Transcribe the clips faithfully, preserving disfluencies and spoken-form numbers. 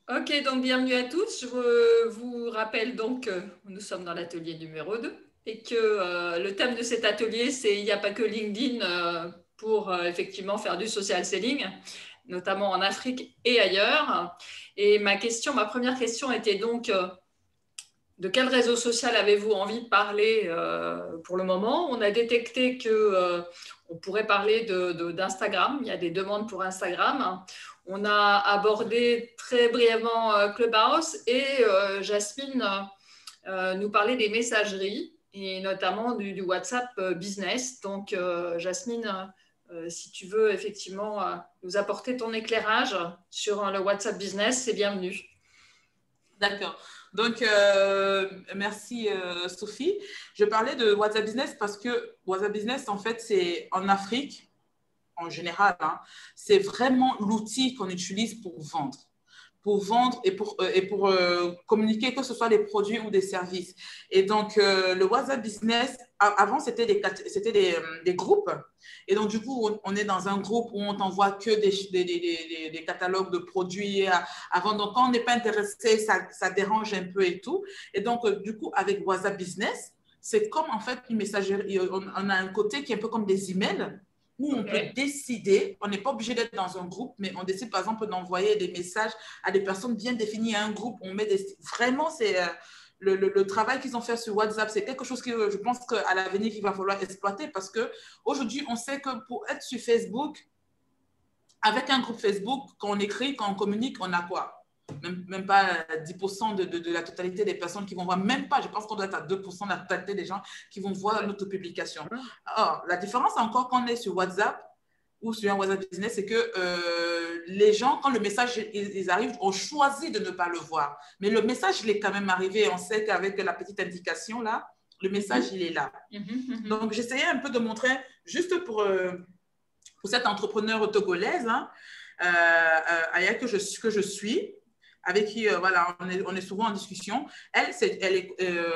Ok, donc bienvenue à tous. Je vous vous rappelle donc que nous sommes dans l'atelier numéro deux et que euh, le thème de cet atelier, c'est il n'y a pas que LinkedIn euh, pour euh, effectivement faire du social selling, notamment en Afrique et ailleurs. Et ma question, ma première question était donc euh, de quel réseau social avez-vous envie de parler euh, pour le moment? On a détecté que euh, on pourrait parler de, de, d'Instagram. Il y a des demandes pour Instagram. On a abordé très brièvement euh, Clubhouse et euh, Jasmine euh, nous parlait des messageries et notamment du, du WhatsApp euh, Business. Donc, euh, Jasmine, euh, si tu veux effectivement euh, nous apporter ton éclairage sur euh, le WhatsApp Business, c'est bienvenu. D'accord. Donc, euh, merci euh, Sophie. Je parlais de WhatsApp Business parce que WhatsApp Business, en fait, c'est en Afrique, en général, hein, c'est vraiment l'outil qu'on utilise pour vendre. Pour vendre et pour, euh, et pour euh, communiquer, que ce soit des produits ou des services. Et donc, euh, le WhatsApp Business, avant, c'était des, c'était des, euh, des groupes. Et donc, du coup, on, on est dans un groupe où on t'envoie que des, des, des, des, des catalogues de produits à, à vendre. Donc, quand on n'est pas intéressé, ça, ça dérange un peu et tout. Et donc, euh, du coup, avec WhatsApp Business, c'est comme en fait une messagerie. On, on a un côté qui est un peu comme des emails où on peut décider, on n'est pas obligé d'être dans un groupe, mais on décide par exemple d'envoyer des messages à des personnes bien définies à un groupe. On met des... Vraiment, c'est euh, le, le, le travail qu'ils ont fait sur WhatsApp, c'est quelque chose que je pense qu'à l'avenir, il va falloir exploiter parce qu'aujourd'hui, on sait que pour être sur Facebook, avec un groupe Facebook, quand on écrit, quand on communique, on a quoi? Même, même pas dix pour cent de, de, de la totalité des personnes qui vont voir, même pas, je pense qu'on doit être à deux pour cent de la totalité des gens qui vont voir notre publication. Or, la différence encore quand on est sur WhatsApp ou sur un WhatsApp Business, c'est que euh, les gens, quand le message ils, ils arrivent, ont choisi de ne pas le voir. Mais le message, il est quand même arrivé. On sait qu'avec la petite indication là, le message, il est là. Mm-hmm. Donc, j'essayais un peu de montrer, juste pour, euh, pour cette entrepreneure togolaise, hein, euh, euh, Aya, que je, que je suis, avec qui euh, voilà, on, est, on est souvent en discussion. Elle, c'est, elle, est, euh,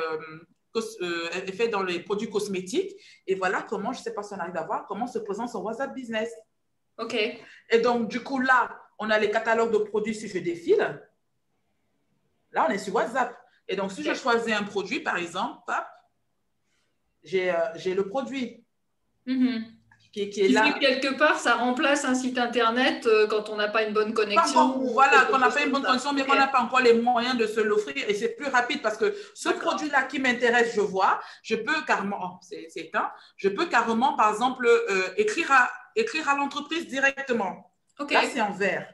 euh, elle est faite dans les produits cosmétiques. Et voilà comment, je ne sais pas si on arrive à voir, comment se présente son WhatsApp Business. OK. Et donc, du coup, là, on a les catalogues de produits si je défile. Là, on est sur WhatsApp. Et donc, si okay. je choisis un produit, par exemple, j'ai, euh, j'ai le produit. Mm-hmm. Qui, qui est là. Quelque part, ça remplace un site internet euh, quand on n'a pas une bonne connexion. Encore, voilà, qu'on n'a pas une bonne connexion, mais okay. qu'on n'a pas encore les moyens de se l'offrir. Et c'est plus rapide parce que ce produit-là qui m'intéresse, je vois, je peux carrément, oh, c'est, c'est un, je peux carrément, par exemple, euh, écrire à, écrire à l'entreprise directement. Okay. Là, c'est en vert.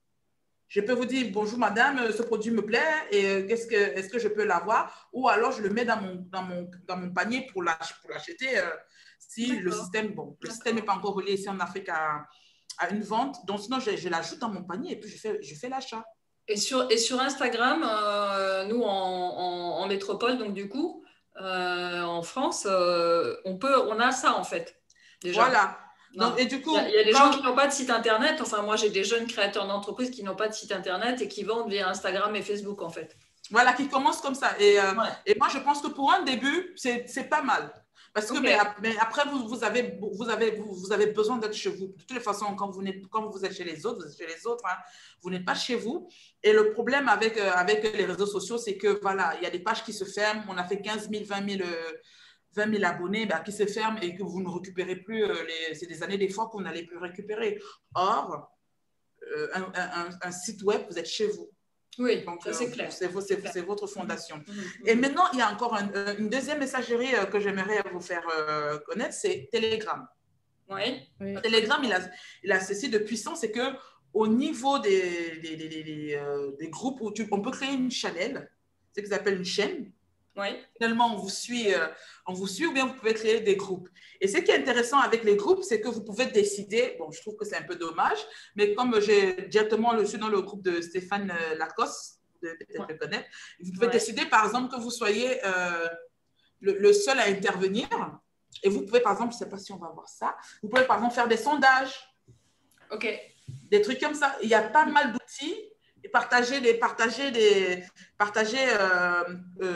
Je peux vous dire, bonjour madame, ce produit me plaît, et qu'est-ce que, est-ce que je peux l'avoir? Ou alors, je le mets dans mon, dans mon, dans mon panier pour l'acheter. Euh, si le système, bon, le système n'est pas encore relié ici en Afrique à, à une vente, donc sinon, je, je l'ajoute dans mon panier et puis je fais, je fais l'achat. Et sur, et sur Instagram, euh, nous, en, en, en métropole, donc du coup, euh, en France, euh, on, peut, on a ça en fait, déjà. Voilà. Donc, et du coup, il y a, il y a des quand... gens qui n'ont pas de site internet. Enfin, moi, j'ai des jeunes créateurs d'entreprises qui n'ont pas de site internet et qui vendent via Instagram et Facebook, en fait. Voilà, qui commencent comme ça. Et, euh, ouais. et moi, je pense que pour un début, c'est, c'est pas mal. Parce que, okay. mais, mais après, vous, vous, avez, vous, avez, vous, vous avez besoin d'être chez vous. De toutes les façons, quand vous, quand vous êtes chez les autres, vous êtes chez les autres, hein, vous n'êtes pas chez vous. Et le problème avec, euh, avec les réseaux sociaux, c'est que, voilà, il y a des pages qui se ferment. On a fait quinze mille, vingt mille, euh, vingt mille abonnés bah, qui se ferment et que vous ne récupérez plus. Euh, les, c'est des années, des fois, qu'on n'allait plus récupérer. Or, euh, un, un, un site web, vous êtes chez vous. Oui, donc ça, c'est euh, clair. C'est, c'est, c'est votre fondation. Mmh. Et maintenant, il y a encore un, une deuxième messagerie que j'aimerais vous faire euh, connaître, c'est Telegram. Oui. oui. Telegram, il a, il a ceci de puissant, c'est qu'au niveau des, des, des, des, euh, des groupes où tu, on peut créer une channel, c'est ce qu'ils appellent une chaîne. Oui. Finalement, on vous suit, euh, on vous suit ou bien vous pouvez créer des groupes. Et ce qui est intéressant avec les groupes, c'est que vous pouvez décider, bon, je trouve que c'est un peu dommage, mais comme j'ai directement le suis dans le groupe de Stéphane Lacoste, peut-être le connaître, vous pouvez ouais. décider, par exemple, que vous soyez euh, le, le seul à intervenir. Et vous pouvez, par exemple, je ne sais pas si on va voir ça, vous pouvez, par exemple, faire des sondages. OK. Des trucs comme ça. Il y a pas mal d'outils. Et partager des, partager des, partager euh, euh,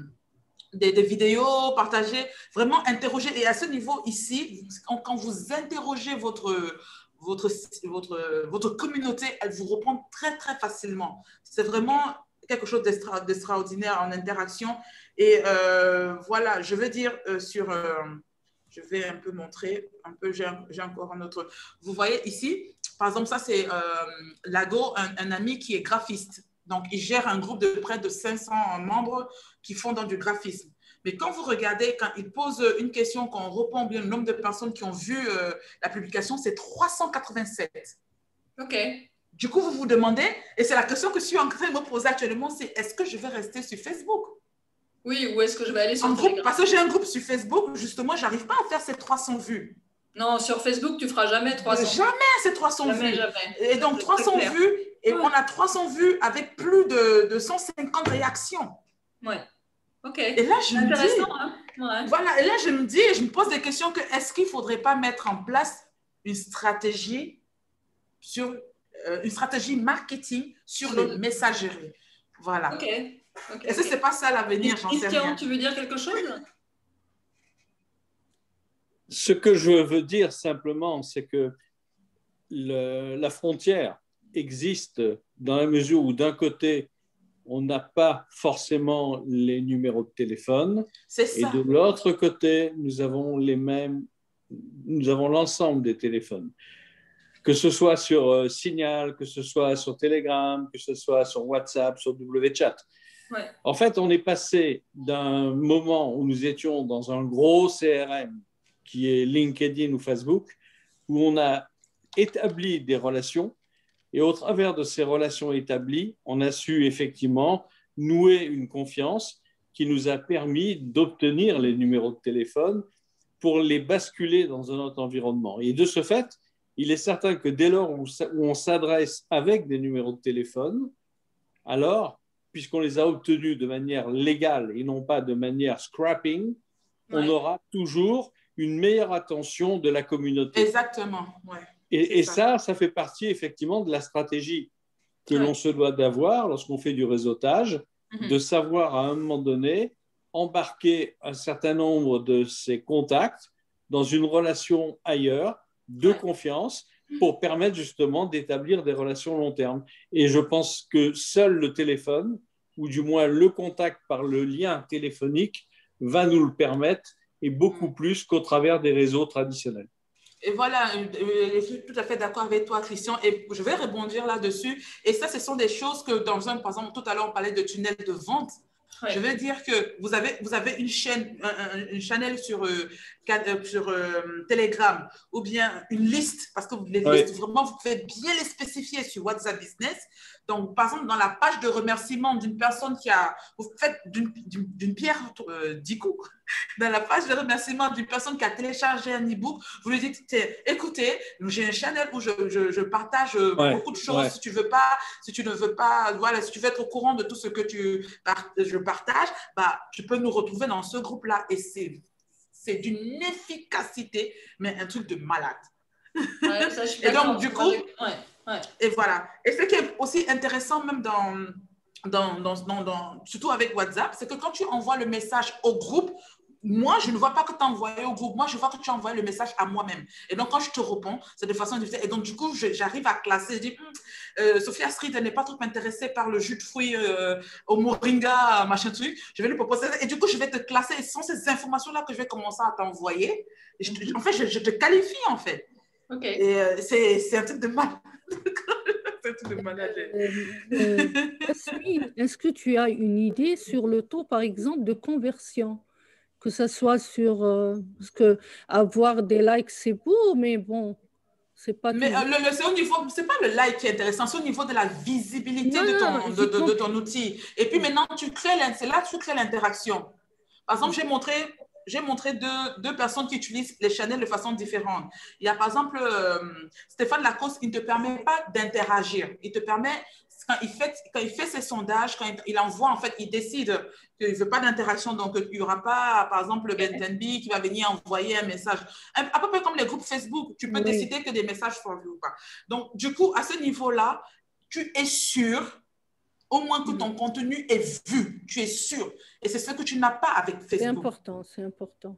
des, des vidéos, partager, vraiment interroger. Et à ce niveau ici, quand, quand vous interrogez votre, votre, votre, votre communauté, elle vous répond très, très facilement. C'est vraiment quelque chose d'extra, d'extraordinaire en interaction. Et euh, voilà, je veux dire euh, sur... Euh, je vais un peu montrer, un peu, j'ai, j'ai encore un autre. Vous voyez ici, par exemple, ça c'est euh, Lago, un, un ami qui est graphiste. Donc, il gère un groupe de près de cinq cents membres qui font dans du graphisme. Mais quand vous regardez, quand il pose une question, quand on répond bien le nombre de personnes qui ont vu euh, la publication, c'est trois cent quatre-vingt-sept. OK. Du coup, vous vous demandez, et c'est la question que je suis en train de me poser actuellement, c'est est-ce que je vais rester sur Facebook? Oui, où est-ce que je vais aller sur en Telegram? groupe, parce que j'ai un groupe sur Facebook, justement, je n'arrive pas à faire ces trois cents vues. Non, sur Facebook, tu ne feras jamais trois cents. Jamais ces trois cents jamais, vues. Jamais. Et donc, trois cents vues, et ouais. on a trois cents vues avec plus de, de cent cinquante réactions. Ouais. OK. Et là, je me dis, hein? Ouais. voilà, et là, je me dis, et je me pose des questions que est-ce qu'il ne faudrait pas mettre en place une stratégie sur euh, une stratégie marketing sur les messageries. Voilà. OK. Okay, Est-ce que ce n'est pas ça l'avenir? J'en sais rien. Tu veux dire quelque chose? Ce que je veux dire simplement, c'est que le, la frontière existe dans la mesure où d'un côté, on n'a pas forcément les numéros de téléphone. C'est ça. Et de l'autre côté, nous avons les mêmes, nous avons l'ensemble des téléphones. Que ce soit sur euh, Signal, que ce soit sur Telegram, que ce soit sur WhatsApp, sur WeChat. Ouais. En fait, on est passé d'un moment où nous étions dans un gros C R M qui est LinkedIn ou Facebook, où on a établi des relations et au travers de ces relations établies, on a su effectivement nouer une confiance qui nous a permis d'obtenir les numéros de téléphone pour les basculer dans un autre environnement. Et de ce fait, il est certain que dès lors où on s'adresse avec des numéros de téléphone, alors, puisqu'on les a obtenus de manière légale et non pas de manière scrapping, ouais. on aura toujours une meilleure attention de la communauté. Exactement, ouais. Et, et ça. ça, ça fait partie effectivement de la stratégie que ouais. l'on se doit d'avoir lorsqu'on fait du réseautage, mm-hmm. de savoir à un moment donné embarquer un certain nombre de ces contacts dans une relation ailleurs de ouais. confiance pour permettre justement d'établir des relations long terme. Et je pense que seul le téléphone, ou du moins le contact par le lien téléphonique, va nous le permettre, et beaucoup mm. plus qu'au travers des réseaux traditionnels. Et voilà, je suis tout à fait d'accord avec toi, Christian, et je vais rebondir là-dessus. Et ça, ce sont des choses que dans un, par exemple, tout à l'heure, on parlait de tunnel de vente. Ouais. Je veux dire que vous avez, vous avez une chaîne, un, une channel sur, euh, sur euh, Telegram ou bien une liste, parce que les ouais. listes, vraiment, vous pouvez bien les spécifier sur WhatsApp Business. Donc, par exemple, dans la page de remerciement d'une personne qui a, vous faites d'une, d'une, d'une pierre euh, dix coups. Dans la page de remerciement d'une personne qui a téléchargé un e-book, vous lui dites, écoutez, j'ai un channel où je, je, je partage ouais. beaucoup de choses. Ouais. Si tu veux pas, si tu ne veux pas, voilà, si tu veux être au courant de tout ce que tu, je partage, bah, tu peux nous retrouver dans ce groupe-là. Et c'est, c'est d'une efficacité, mais un truc de malade. Ouais, ça, je suis et donc, du coup, ouais, ouais. et voilà. Et ce qui est aussi intéressant même dans, dans, dans, dans, dans, surtout avec WhatsApp, c'est que quand tu envoies le message au groupe, moi, je ne vois pas que tu as envoyé au groupe. Moi, je vois que tu as envoyé le message à moi-même. Et donc, quand je te réponds, c'est de façon différente. Et donc, du coup, je, j'arrive à classer. Je dis, hm, euh, Sophie Astrid, elle n'est pas trop intéressée par le jus de fruits euh, au moringa, machin truc. Je vais lui proposer. Et du coup, je vais te classer. Et ce sont ces informations-là que je vais commencer à t'envoyer. Et je te, en fait, je, je te qualifie, en fait. OK. Et euh, c'est, c'est un truc de malade. C'est un truc de malade. Euh, euh, est-ce que tu as une idée sur le taux, par exemple, de conversion? Que ce soit sur... Euh, parce que avoir des likes, c'est beau, mais bon, c'est pas... Mais euh, le, le, c'est au niveau... C'est pas le like qui est intéressant, c'est au niveau de la visibilité non, de, ton, non, de, de, de ton outil. Et puis maintenant, tu crées... C'est là que tu crées l'interaction. Par exemple, j'ai montré... J'ai montré deux, deux personnes qui utilisent les channels de façon différente. Il y a par exemple euh, Stéphane Lacoste, il ne te permet pas d'interagir. Il te permet, quand il fait, quand il fait ses sondages, quand il, il envoie, en fait, il décide qu'il ne veut pas d'interaction. Donc, il n'y aura pas, par exemple, le Ben Tenby qui va venir envoyer un message. Un, à peu près comme les groupes Facebook, tu peux oui. décider que des messages sont vus ou pas. Donc, du coup, à ce niveau-là, tu es sûr au moins que ton mmh. contenu est vu, tu es sûr. Et c'est ce que tu n'as pas avec Facebook. C'est important, c'est important.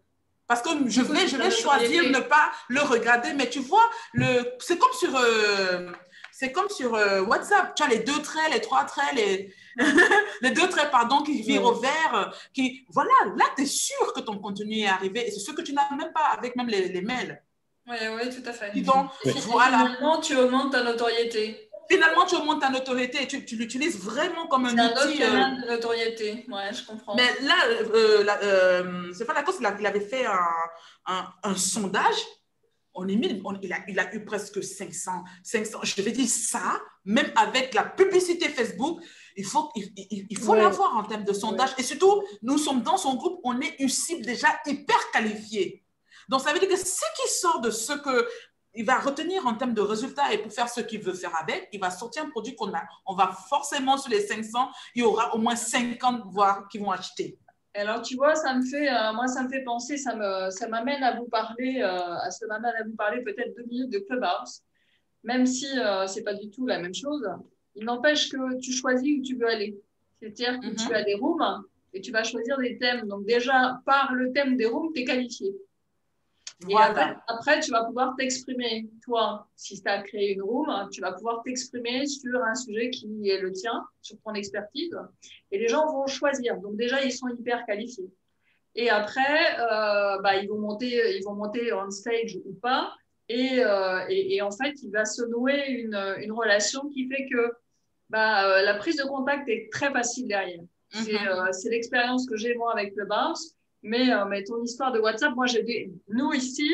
Parce que je vais, je vais choisir ne pas le regarder. Mais tu vois, c'est comme sur, euh, c'est comme sur euh, WhatsApp. Tu as les deux traits, les trois traits, les, les deux traits, pardon, qui virent au vert. Qui, voilà, là, tu es sûr que ton contenu est arrivé. Et c'est ce que tu n'as même pas avec même les, les mails. Oui, oui, tout à fait. Et donc, oui. voilà. Finalement, tu augmentes ta notoriété. Finalement, tu augmentes ta notoriété et tu, tu l'utilises vraiment comme un outil. C'est un autre canal de notoriété, ouais, je comprends. Mais là, euh, euh, c'est pas la cause, il avait fait un, un, un sondage. On est mis, on, il, a, il a eu presque cinq cents, cinq cents. Je vais dire ça, même avec la publicité Facebook, il faut, il, il, il faut ouais. l'avoir en termes de sondage. Ouais. Et surtout, nous sommes dans son groupe, on est une cible déjà hyper qualifiée. Donc, ça veut dire que ce qui sort de ce que il va retenir en termes de résultats et pour faire ce qu'il veut faire avec, il va sortir un produit qu'on a. On va forcément, sur les cinq cents, il y aura au moins cinquante voire qui vont acheter. Alors, tu vois, ça me fait, euh, moi, ça me fait penser, ça me, ça m'amène à vous parler, euh, ça m'amène à vous parler peut-être deux minutes de Clubhouse, même si euh, c'est pas du tout la même chose. Il n'empêche que tu choisis où tu veux aller. C'est-à-dire que mm-hmm. tu as des rooms et tu vas choisir des thèmes. Donc déjà, par le thème des rooms, tu es qualifié. Voilà. Et après, après, tu vas pouvoir t'exprimer. Toi, si tu as créé une room, tu vas pouvoir t'exprimer sur un sujet qui est le tien, sur ton expertise. Et les gens vont choisir. Donc déjà, ils sont hyper qualifiés. Et après, euh, bah, ils vont monter, ils vont monter on stage ou pas. Et, euh, et, et en fait, il va se nouer une, une relation qui fait que bah, euh, la prise de contact est très facile derrière. Mm-hmm. C'est, euh, c'est l'expérience que j'ai moi avec le Bounce. Mais, euh, mais ton histoire de WhatsApp, moi, j'ai des... nous ici,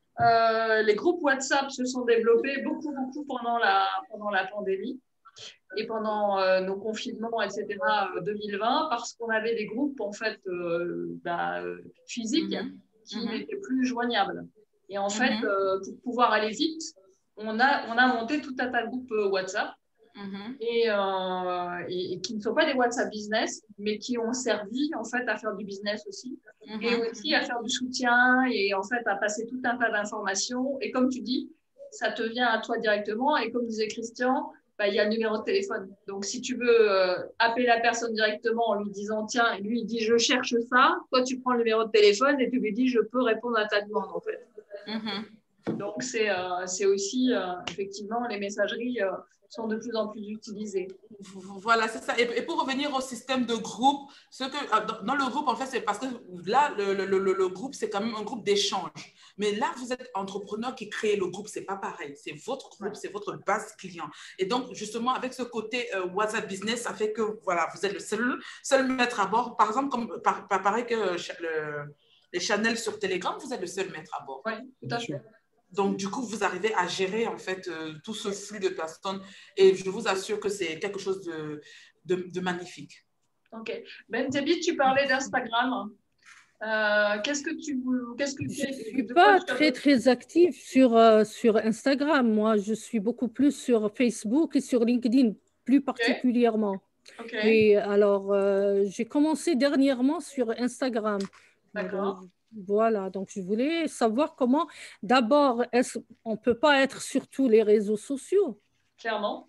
euh, les groupes WhatsApp se sont développés beaucoup, beaucoup pendant la, pendant la pandémie et pendant euh, nos confinements, et cetera, deux mille vingt, parce qu'on avait des groupes, en fait, euh, bah, physiques mm-hmm. qui mm-hmm. n'étaient plus joignables. Et en mm-hmm. fait, euh, pour pouvoir aller vite, on a, on a monté tout un tas de groupes WhatsApp. Mmh. Et, euh, et, et qui ne sont pas des WhatsApp business, mais qui ont servi en fait à faire du business aussi, mmh. et aussi à faire du soutien et en fait à passer tout un tas d'informations. Et comme tu dis, ça te vient à toi directement. Et comme disait Christian, bah, il y a le numéro de téléphone. Donc si tu veux euh, appeler la personne directement en lui disant tiens, lui il dit je cherche ça, toi tu prends le numéro de téléphone et tu lui dis je peux répondre à ta demande en fait. Mmh. Donc c'est euh, c'est aussi euh, effectivement les messageries. Euh, sont de plus en plus utilisés. Voilà, c'est ça. Et, et pour revenir au système de groupe, ce que, dans, dans le groupe, en fait, c'est parce que là, le, le, le, le groupe, c'est quand même un groupe d'échange. Mais là, vous êtes entrepreneur qui crée le groupe, c'est pas pareil. C'est votre groupe, ouais. c'est votre base client. Et donc, justement, avec ce côté euh, WhatsApp Business, ça fait que, voilà, vous êtes le seul, seul maître à bord. Par exemple, comme par, par, pareil que le, les channels sur Telegram, vous êtes le seul maître à bord. Oui, tout à fait. Donc, du coup, vous arrivez à gérer, en fait, euh, tout ce flux de personnes. Et je vous assure que c'est quelque chose de, de, de magnifique. OK. Ben Thabit, tu parlais d'Instagram. Euh, qu'est-ce que tu... Qu'est-ce que je ne suis pas très, très active sur, euh, sur Instagram. Moi, je suis beaucoup plus sur Facebook et sur LinkedIn, plus particulièrement. Okay. Et alors, euh, j'ai commencé dernièrement sur Instagram. D'accord. Donc, voilà, donc je voulais savoir comment, d'abord, on ne peut pas être sur tous les réseaux sociaux. Clairement.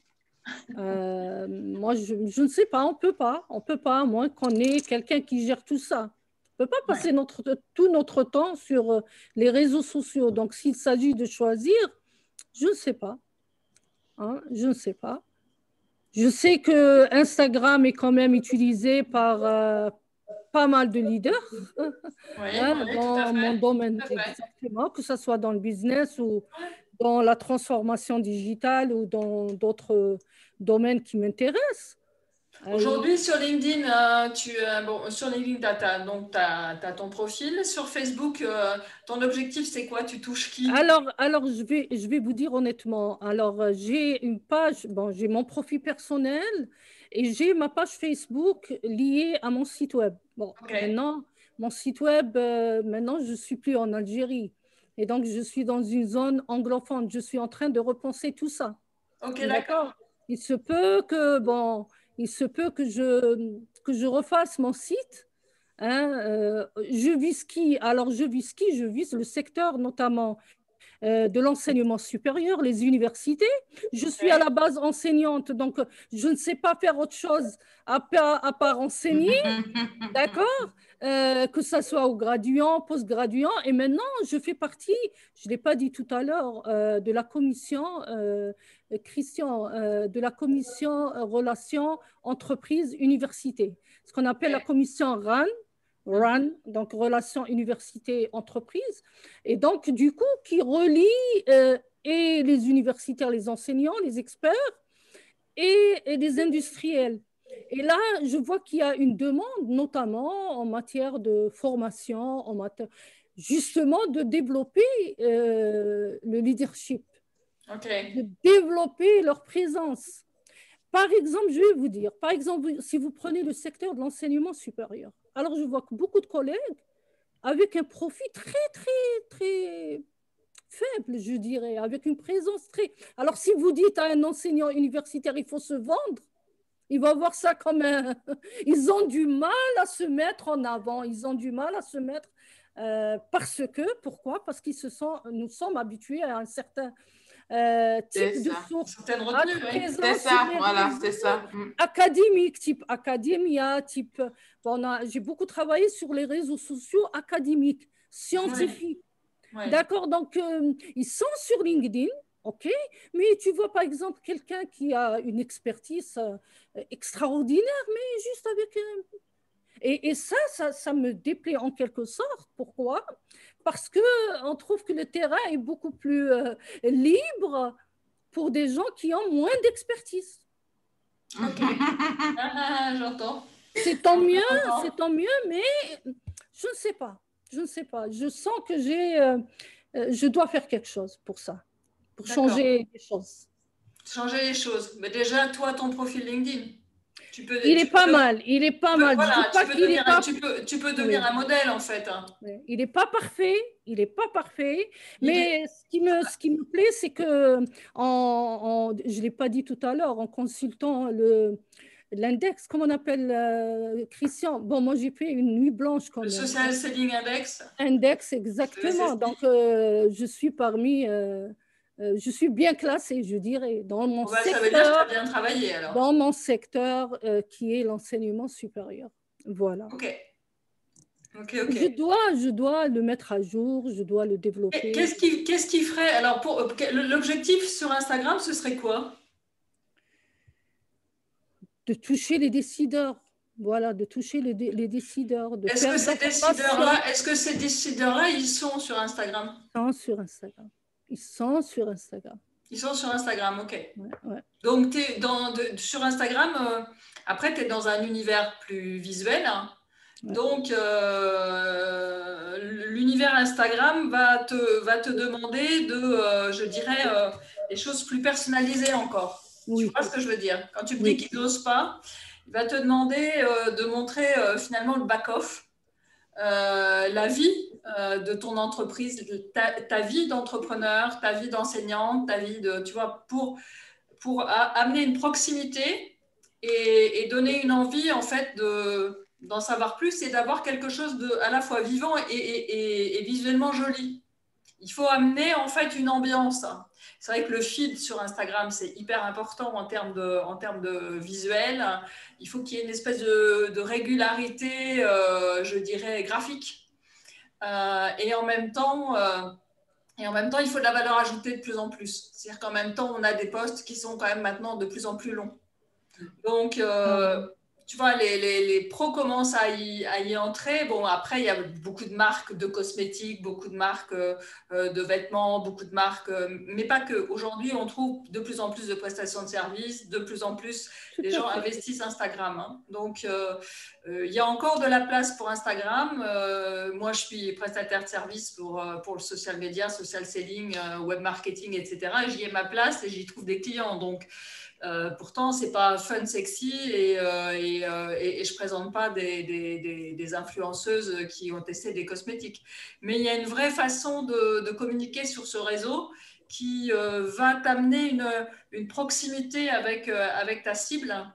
Euh, moi, je, je ne sais pas, on ne peut pas, on ne peut pas, à moins qu'on ait quelqu'un qui gère tout ça. On ne peut pas passer ouais. notre, tout notre temps sur les réseaux sociaux. Donc, s'il s'agit de choisir, je ne sais pas. Hein, je ne sais pas. Je sais que Instagram est quand même utilisé par... Euh, pas mal de leaders oui, hein, oui, dans mon domaine, exactement, que ce soit dans le business ou dans la transformation digitale ou dans d'autres domaines qui m'intéressent. Aujourd'hui, sur LinkedIn, euh, tu, euh, bon, sur LinkedIn, tu as, donc, tu as, tu as ton profil. Sur Facebook, euh, ton objectif, c'est quoi? Tu touches qui? Alors, alors je, vais, je vais vous dire honnêtement. Alors, j'ai une page, bon, j'ai mon profil personnel et j'ai ma page Facebook liée à mon site web. Bon, okay. Maintenant, mon site web, euh, maintenant, je ne suis plus en Algérie. Et donc, je suis dans une zone anglophone. Je suis en train de repenser tout ça. Ok, d'accord. Il se peut que, bon, il se peut que je, que je refasse mon site. Hein, euh, je vise qui? Alors, je vise qui? Je vise le secteur notamment euh, de l'enseignement supérieur, les universités. Je suis à la base enseignante, donc je ne sais pas faire autre chose à part, à part enseigner, d'accord? Euh, que ce soit aux graduants, post-graduants. Et maintenant, je fais partie, je ne l'ai pas dit tout à l'heure, euh, de la commission, euh, Christian, euh, de la commission euh, relations entreprises-universités, ce qu'on appelle la commission R A N, R A N, donc relations université-entreprise, et donc du coup qui relie euh, et les universitaires, les enseignants, les experts et, et les industriels. Et là, je vois qu'il y a une demande, notamment en matière de formation, en matière justement de développer euh, le leadership, okay. de développer leur présence. Par exemple, je vais vous dire, par exemple, si vous prenez le secteur de l'enseignement supérieur, alors je vois que beaucoup de collègues avec un profit très, très, très faible, je dirais, avec une présence très... Alors, si vous dites à un enseignant universitaire, il faut se vendre, il va voir ça comme un... Ils ont du mal à se mettre en avant, ils ont du mal à se mettre... Euh, parce que, pourquoi? Parce qu'ils se sont, nous sommes habitués à un certain... Euh, type de source oui. C'est ça, voilà, c'est ça. Académique, type académia, type. Bon, j'ai beaucoup travaillé sur les réseaux sociaux académiques, scientifiques. Oui. Oui. D'accord, donc euh, ils sont sur LinkedIn, ok, mais tu vois par exemple quelqu'un qui a une expertise euh, extraordinaire, mais juste avec. Euh, et, et ça, ça, ça me déplaît en quelque sorte. Pourquoi? Parce qu'on trouve que le terrain est beaucoup plus euh, libre pour des gens qui ont moins d'expertise. Ok. Ah, j'entends. C'est tant mieux, c'est tant mieux, mais je ne sais pas. Je ne sais pas. Je sens que j'ai, euh, je dois faire quelque chose pour ça, pour changer les choses. Changer les choses. Mais déjà, toi, ton profil LinkedIn. Tu peux, il tu est peux pas de... mal, il est pas tu peux, mal. Voilà, pas tu, peux devenir, pas... tu, peux, tu peux devenir oui. un modèle en fait. Oui. Il n'est pas parfait, il n'est pas parfait, il mais est... ce, qui me, ce qui me plaît, c'est que, en, en, je ne l'ai pas dit tout à l'heure, en consultant le, l'index, comment on appelle, euh, Christian, bon, moi j'ai fait une nuit blanche quand le même. Le Social Selling Index. Index, exactement. Donc, euh, je suis parmi... Euh, Euh, je suis bien classée, je dirais, dans mon bah, secteur, ça veut dire que tu as bien travaillé, alors. Dans mon secteur euh, qui est l'enseignement supérieur. Voilà. Ok. Okay, okay. Je dois, je dois le mettre à jour, je dois le développer. Qu'est-ce qui, qu'est-ce qui ferait, alors pour l'objectif sur Instagram, ce serait quoi? De toucher les décideurs. Voilà, de toucher les, les décideurs. De est-ce, que ces décideurs-là, est-ce que ces décideurs-là, ils sont sur Instagram? Ils sont sur Instagram. Ils sont sur Instagram. Ils sont sur Instagram, ok. Ouais, ouais. Donc, t'es dans, de, sur Instagram, euh, après, tu es dans un univers plus visuel. Hein. Ouais. Donc, euh, l'univers Instagram va te, va te demander de, euh, je dirais, euh, des choses plus personnalisées encore. Oui. Tu vois ce que je veux dire? Quand tu me oui. dis qu'il n'ose pas, il va te demander euh, de montrer euh, finalement le back-off, euh, la vie euh, de ton entreprise, ta, ta vie d'entrepreneur, ta vie d'enseignante, ta vie de, tu vois, pour, pour a, amener une proximité et, et donner une envie en fait de, d'en savoir plus et d'avoir quelque chose de à la fois vivant et, et, et, et visuellement joli. Il faut amener en fait une ambiance. C'est vrai que le feed sur Instagram, c'est hyper important en termes de, en termes de visuel. Il faut qu'il y ait une espèce de, de régularité, euh, je dirais, graphique. Euh, et, en même temps, euh, et en même temps, il faut de la valeur ajoutée de plus en plus. C'est-à-dire qu'en même temps, on a des posts qui sont quand même maintenant de plus en plus longs. Donc, euh, tu vois, les, les, les pros commencent à y, à y entrer. Bon, après, il y a beaucoup de marques de cosmétiques, beaucoup de marques euh, de vêtements, beaucoup de marques, euh, mais pas que. Aujourd'hui, on trouve de plus en plus de prestations de services, de plus en plus, les gens investissent Instagram. Hein. Donc, euh, euh, il y a encore de la place pour Instagram. Euh, moi, je suis prestataire de services pour, pour le social media, social selling, euh, web marketing, et cetera. J'y ai ma place et j'y trouve des clients. Donc, Euh, pourtant, ce n'est pas fun, sexy et, euh, et, euh, et, et je ne présente pas des, des, des, des influenceuses qui ont testé des cosmétiques. Mais il y a une vraie façon de, de communiquer sur ce réseau qui euh, va t'amener une, une proximité avec, euh, avec ta cible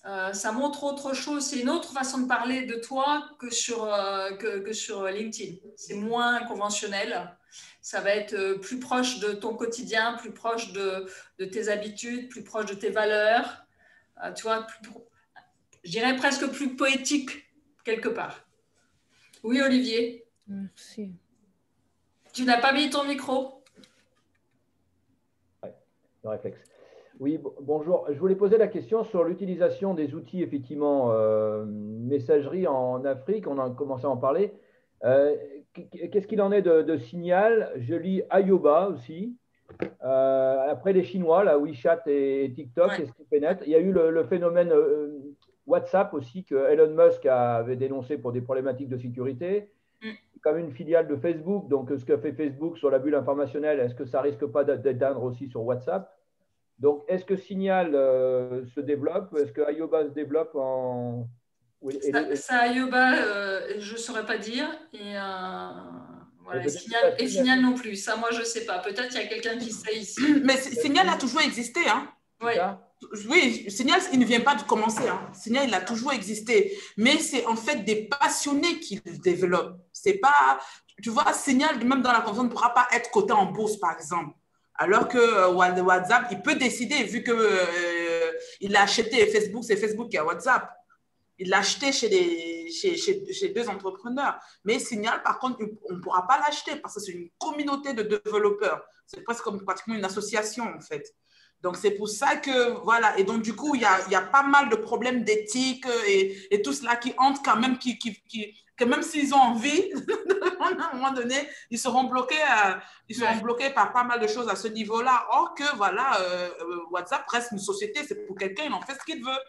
Euh, ça montre autre chose. C'est une autre façon de parler de toi que sur, euh, que, que sur LinkedIn. C'est moins conventionnel. Ça va être euh, plus proche de ton quotidien, plus proche de, de tes habitudes, plus proche de tes valeurs. Euh, tu vois, plus, je dirais presque plus poétique quelque part. Oui, Olivier. Merci. Tu n'as pas mis ton micro? Ouais, le réflexe. Oui, bonjour. Je voulais poser la question sur l'utilisation des outils, effectivement, euh, messagerie en Afrique. On a commencé à en parler. Euh, Qu'est-ce qu'il en est de, de Signal? Je lis Ayoba aussi. Euh, après les Chinois, là, WeChat et TikTok, Ouais. qu'est-ce qui pénètre? Il y a eu le, le phénomène euh, WhatsApp aussi que Elon Musk avait dénoncé pour des problématiques de sécurité. Mm. Comme une filiale de Facebook, donc ce que fait Facebook sur la bulle informationnelle, est-ce que ça risque pas d'éteindre aussi sur WhatsApp? Donc, est-ce que Signal euh, se développe? Est-ce que Ayoba se développe en… Ça, ça Ayoba, euh, je ne saurais pas dire. Et, euh, voilà, et, Signal, et Signal non plus. Ça, moi, je ne sais pas. Peut-être qu'il y a quelqu'un qui sait ici. Mais Signal a toujours existé. Hein. Oui. Oui, Signal, il ne vient pas de commencer. Hein. Signal, il a toujours existé. Mais c'est en fait des passionnés qui le développent. C'est pas… Tu vois, Signal, même dans la confiance, ne pourra pas être coté en bourse, par exemple. Alors que euh, WhatsApp, il peut décider, vu qu'il euh, a acheté Facebook, c'est Facebook qui a WhatsApp. Il l'a acheté chez, des, chez, chez, chez deux entrepreneurs. Mais Signal, par contre, on ne pourra pas l'acheter parce que c'est une communauté de développeurs. C'est presque comme pratiquement une association, en fait. Donc, c'est pour ça que, voilà. Et donc, du coup, il y a, il y a pas mal de problèmes d'éthique et, et tout cela qui entrent quand même, qui, qui, qui, que même s'ils ont envie, à un moment donné, ils seront bloqués, à, ils seront ouais. bloqués par pas mal de choses à ce niveau-là. Or que, voilà, euh, WhatsApp reste une société, c'est pour quelqu'un, il en fait ce qu'il veut.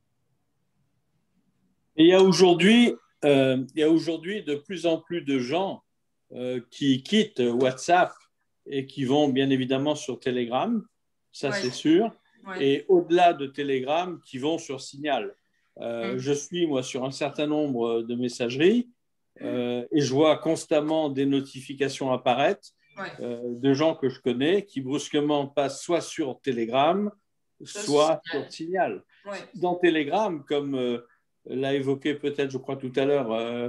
Et il y a aujourd'hui, euh, il y a aujourd'hui de plus en plus de gens euh, qui quittent WhatsApp et qui vont bien évidemment sur Telegram, ça ouais. c'est sûr, ouais. et au-delà de Telegram, qui vont sur Signal. Euh, mmh. Je suis, moi, sur un certain nombre de messageries euh, et je vois constamment des notifications apparaître ouais. euh, de gens que je connais qui brusquement passent soit sur Telegram, ça, soit sur Signal. Ouais. Dans Telegram, comme euh, l'a évoqué peut-être, je crois, tout à l'heure euh,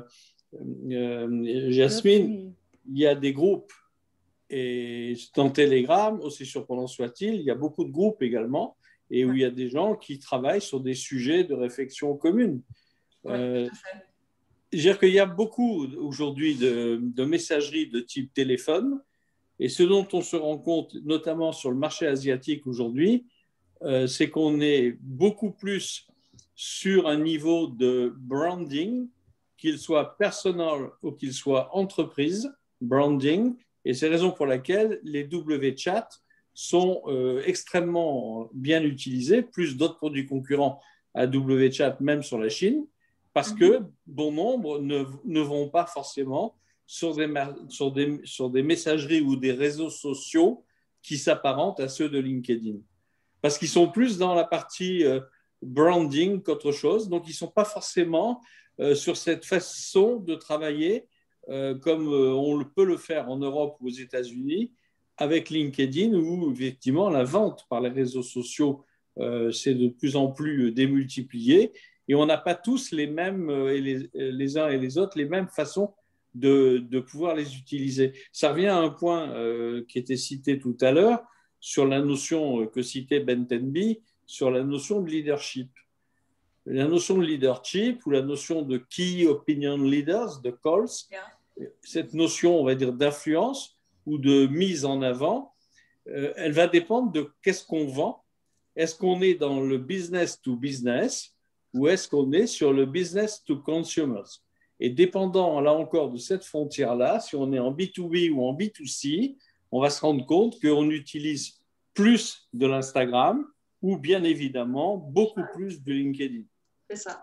euh, Jasmine, il y a des groupes. Et dans Telegram, aussi surprenant soit-il, il y a beaucoup de groupes également, et où il y a des gens qui travaillent sur des sujets de réflexion commune. Oui, euh, je veux dire qu'il y a beaucoup aujourd'hui de, de messageries de type téléphone, et ce dont on se rend compte, notamment sur le marché asiatique aujourd'hui, euh, c'est qu'on est beaucoup plus sur un niveau de branding, qu'il soit personnel ou qu'il soit entreprise, branding, et c'est la raison pour laquelle les W-Chat sont euh, extrêmement bien utilisés, plus d'autres produits concurrents à W-Chat, même sur la Chine, parce mm-hmm. que bon nombre ne, ne vont pas forcément sur des, sur, des, sur des messageries ou des réseaux sociaux qui s'apparentent à ceux de LinkedIn. Parce qu'ils sont plus dans la partie euh, branding qu'autre chose, donc ils ne sont pas forcément euh, sur cette façon de travailler Euh, comme euh, on peut le faire en Europe ou aux États-Unis avec LinkedIn, où effectivement la vente par les réseaux sociaux euh, s'est de plus en plus démultipliée et on n'a pas tous les mêmes, euh, et les, les uns et les autres, les mêmes façons de, de pouvoir les utiliser. Ça revient à un point euh, qui était cité tout à l'heure sur la notion que citait Ben Tenby, sur la notion de leadership. La notion de leadership ou la notion de key opinion leaders, de calls, yeah. cette notion, on va dire, d'influence ou de mise en avant, euh, elle va dépendre de qu'est-ce qu'on vend. Est-ce qu'on est dans le business to business ou est-ce qu'on est sur le business to consumers? Et dépendant, là encore, de cette frontière-là, si on est en B deux B ou en B deux C, on va se rendre compte qu'on utilise plus de l'Instagram ou bien évidemment beaucoup plus de LinkedIn. C'est ça.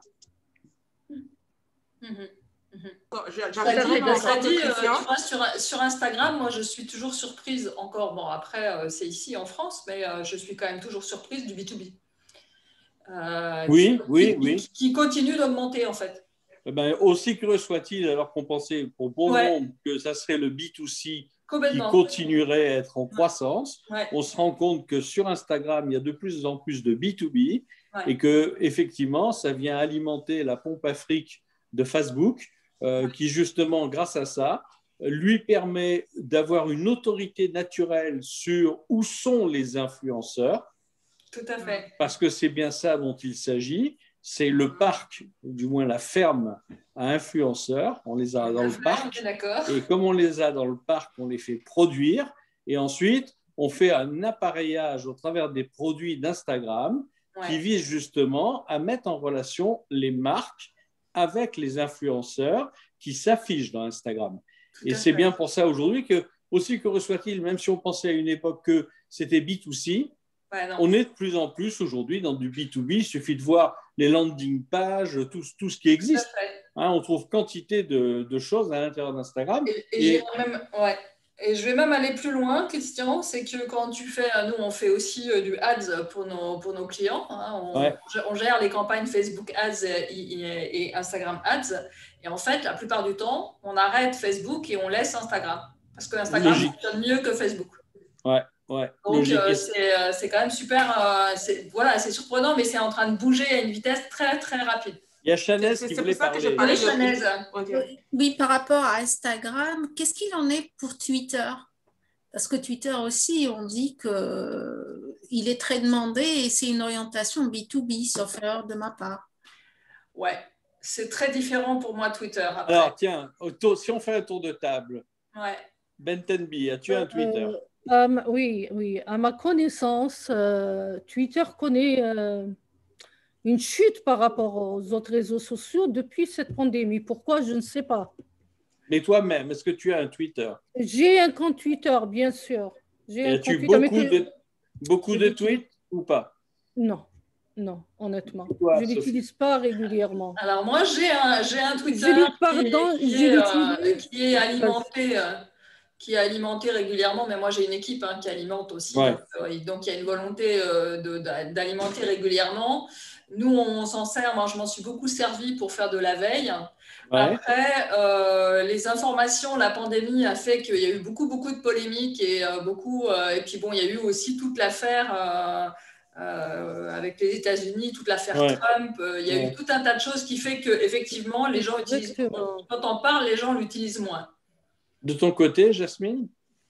Mmh. Mmh. J'arrête ça dit, euh, tu vois, sur, sur Instagram, moi, je suis toujours surprise encore. Bon, après, euh, c'est ici en France, mais euh, je suis quand même toujours surprise du B deux B. Euh, oui, qui, oui, qui, oui. Qui, qui continue d'augmenter, en fait. Eh ben, aussi curieux soit-il, alors qu'on pensait pour bon ouais. nombre que ça serait le B deux C qui continuerait à être en croissance. Ouais. On se rend compte que sur Instagram, il y a de plus en plus de B deux B ouais. et que effectivement, ça vient alimenter la pompe Afrique de Facebook, euh, qui justement, grâce à ça, lui permet d'avoir une autorité naturelle sur où sont les influenceurs. Tout à fait. Parce que c'est bien ça dont il s'agit. C'est le parc, du moins la ferme à influenceurs. On les a dans le parc. Et comme on les a dans le parc, on les fait produire. Et ensuite, on fait un appareillage au travers des produits d'Instagram ouais. qui visent justement à mettre en relation les marques avec les influenceurs qui s'affichent dans Instagram. Tout et c'est fait. Bien pour ça aujourd'hui que, aussi que reçoit-il, même si on pensait à une époque que c'était B deux C, ouais, on est de plus en plus aujourd'hui dans du B deux B. Il suffit de voir les landing pages, tout, tout ce qui existe. Hein, on trouve quantité de, de choses à l'intérieur d'Instagram. Et, et, et... Même, ouais. et je vais même aller plus loin, Christian, c'est que quand tu fais, nous on fait aussi du ads pour nos, pour nos clients, hein, on, ouais. on gère les campagnes Facebook Ads et, et Instagram Ads, et en fait la plupart du temps on arrête Facebook et on laisse Instagram, parce que Instagram fonctionne mieux que Facebook. Ouais. Ouais, donc euh, c'est, euh, c'est quand même super, euh, c'est, voilà, c'est surprenant, mais c'est en train de bouger à une vitesse très très rapide. Il y a Chanez qui voulait parler. Que je parlais de... okay. Oui, par rapport à Instagram, qu'est-ce qu'il en est pour Twitter? Parce que Twitter aussi, on dit qu'il est très demandé et c'est une orientation B deux B, sauf erreur de ma part. Ouais, c'est très différent pour moi Twitter. Après. Alors tiens, tour, si on fait un tour de table, ouais. Bentenby, as-tu un Twitter? euh, euh, Oui, oui. À ma connaissance, euh, Twitter connaît euh, une chute par rapport aux autres réseaux sociaux depuis cette pandémie. Pourquoi? Je ne sais pas. Mais toi-même, est-ce que tu as un Twitter? J'ai un compte Twitter, bien sûr. J'ai un as-tu compte beaucoup, Twitter, de, beaucoup de tweets ou pas? Non, non, honnêtement. Toi, je ne l'utilise pas régulièrement. Alors moi, j'ai un, j'ai un Twitter je pardon, qui, est, qui, est, euh, qui est alimenté... Euh, qui est alimenté régulièrement, mais moi j'ai une équipe hein, qui alimente aussi, ouais. donc, euh, donc il y a une volonté euh, de, d'alimenter régulièrement. Nous on s'en sert, moi je m'en suis beaucoup servi pour faire de la veille. Ouais. Après, euh, les informations, la pandémie a fait qu'il y a eu beaucoup beaucoup de polémiques et euh, beaucoup, euh, et puis bon il y a eu aussi toute l'affaire euh, euh, avec les États-Unis, toute l'affaire ouais. Trump. Euh, il y a ouais. eu tout un tas de choses qui fait que effectivement les gens utilisent. Quand on parle, les gens l'utilisent moins. De ton côté, Jasmine?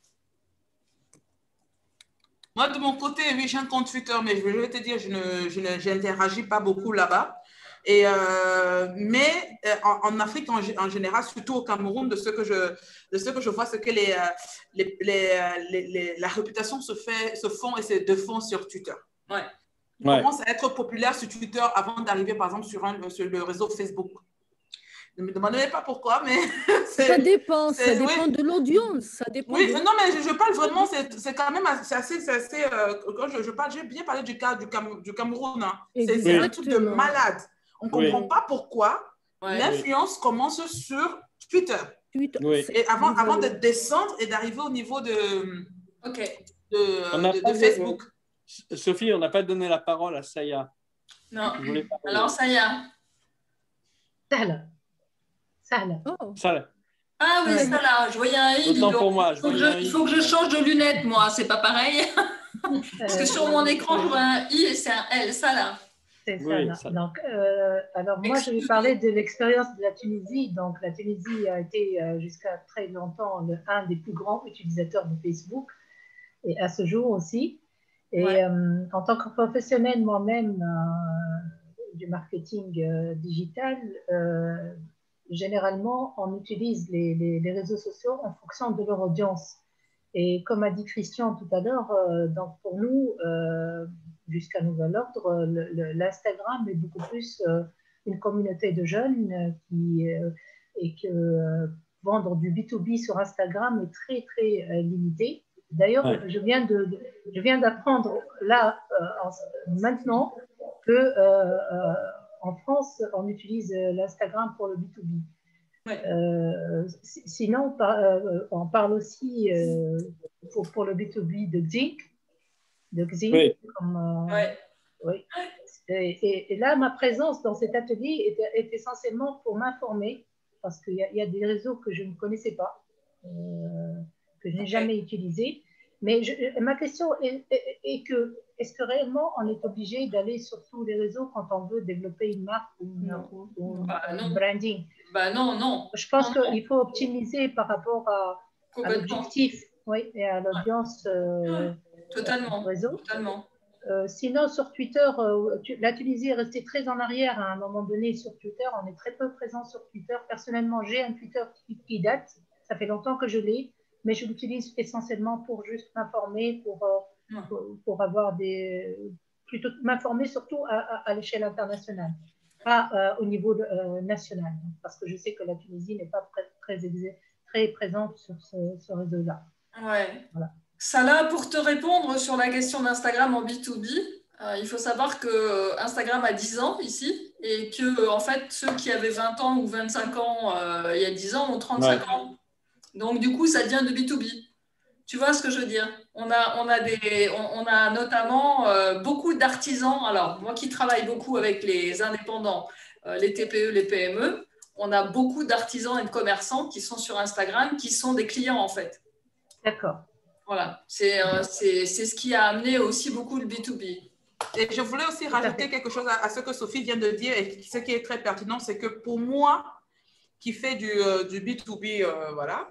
Moi, de mon côté, oui, j'ai un compte Twitter, mais je vais te dire, je ne, je ne, j'interagis pas beaucoup là-bas. Et, euh, mais euh, en, en Afrique, en, en général, surtout au Cameroun, de ce que je, de ce que je vois, c'est que les, les, les, les, les, la réputation se, fait, se font et se défend sur Twitter. Ouais. Ils ouais. commencent à être populaires sur Twitter avant d'arriver, par exemple, sur, un, sur le réseau Facebook. Ne me demandez pas pourquoi, mais... ça dépend, ça dépend oui. de l'audience. Ça dépend oui, de... non, mais je, je parle vraiment, c'est, c'est quand même assez... assez, c'est assez euh, quand je, je parle, j'ai bien parlé du cas du, Cam, du Cameroun. Hein. C'est, c'est un truc de malade. On ne comprend oui. pas pourquoi ouais. l'influence oui. commence sur Twitter. Twitter. Oui. Et avant, avant de descendre et d'arriver au niveau de, okay. de, de, de Facebook. De... Sophie, on n'a pas donné la parole à Saya. Non. Alors, Saya. Salah. Salah. Oh. Salah. Ah oui, ouais. Salah. Je voyais un i. Autant pour moi. Il faut, je, faut que je change de lunettes, moi. C'est pas pareil. Parce que sur mon écran, je vois un i et c'est un L. Salah. C'est ça. Oui, ça. Donc, euh, alors moi, je vais parler de l'expérience de la Tunisie. Donc, la Tunisie a été euh, jusqu'à très longtemps le, un des plus grands utilisateurs de Facebook, et à ce jour aussi. Et ouais. euh, en tant que professionnel moi-même euh, du marketing euh, digital, euh, généralement, on utilise les, les, les réseaux sociaux en fonction de leur audience. Et comme a dit Christian tout à l'heure, euh, donc pour nous, euh, jusqu'à nouvel ordre, le, le, l'Instagram est beaucoup plus euh, une communauté de jeunes euh, qui, euh, et que euh, vendre du B deux B sur Instagram est très, très euh, limité. D'ailleurs, ouais. je, viens de, de, je viens d'apprendre là, euh, en, maintenant, que euh, euh, en France, on utilise l'Instagram pour le B deux B. Ouais. Euh, sinon, par, euh, on parle aussi euh, pour, pour le B deux B de Xing, de Xing. Oui. Comme, euh, ouais. oui. Et, et, et là, ma présence dans cet atelier est, est essentiellement pour m'informer, parce qu'il y, y a des réseaux que je ne connaissais pas, euh, que je n'ai Okay. jamais utilisé. Mais je, ma question est, est, est que, est-ce que réellement on est obligé d'aller sur tous les réseaux quand on veut développer une marque ou, une, ou, ou bah, un non. branding? Bah non, non. Je pense non, qu'il faut optimiser par rapport à, à l'objectif, oui, et à l'audience euh, totalement, réseau. Totalement. Euh, sinon, sur Twitter, euh, tu, la Tunisie est restée très en arrière à un moment donné sur Twitter. On est très peu présent sur Twitter. Personnellement, j'ai un Twitter qui, qui date. Ça fait longtemps que je l'ai, mais je l'utilise essentiellement pour juste m'informer, pour, euh, pour, pour avoir des... plutôt m'informer surtout à, à, à l'échelle internationale, pas euh, au niveau de, euh, national, parce que je sais que la Tunisie n'est pas très, très, très présente sur ce, ce réseau-là. Ouais. Voilà. Salah, pour te répondre sur la question d'Instagram en B deux B, euh, il faut savoir que Instagram a dix ans ici et que en fait ceux qui avaient vingt ans ou vingt-cinq ans euh, il y a dix ans ont trente-cinq ouais. ans. Donc du coup ça devient de B deux B. Tu vois ce que je veux dire? On a, on a, des, on, on a notamment euh, beaucoup d'artisans. Alors moi qui travaille beaucoup avec les indépendants, euh, les T P E, les P M E, on a beaucoup d'artisans et de commerçants qui sont sur Instagram, qui sont des clients en fait. D'accord. Voilà, c'est euh, ce qui a amené aussi beaucoup le B deux B. Et je voulais aussi rajouter quelque chose à, à ce que Sophie vient de dire, et ce qui est très pertinent, c'est que pour moi, qui fait du, euh, du B deux B, euh, voilà,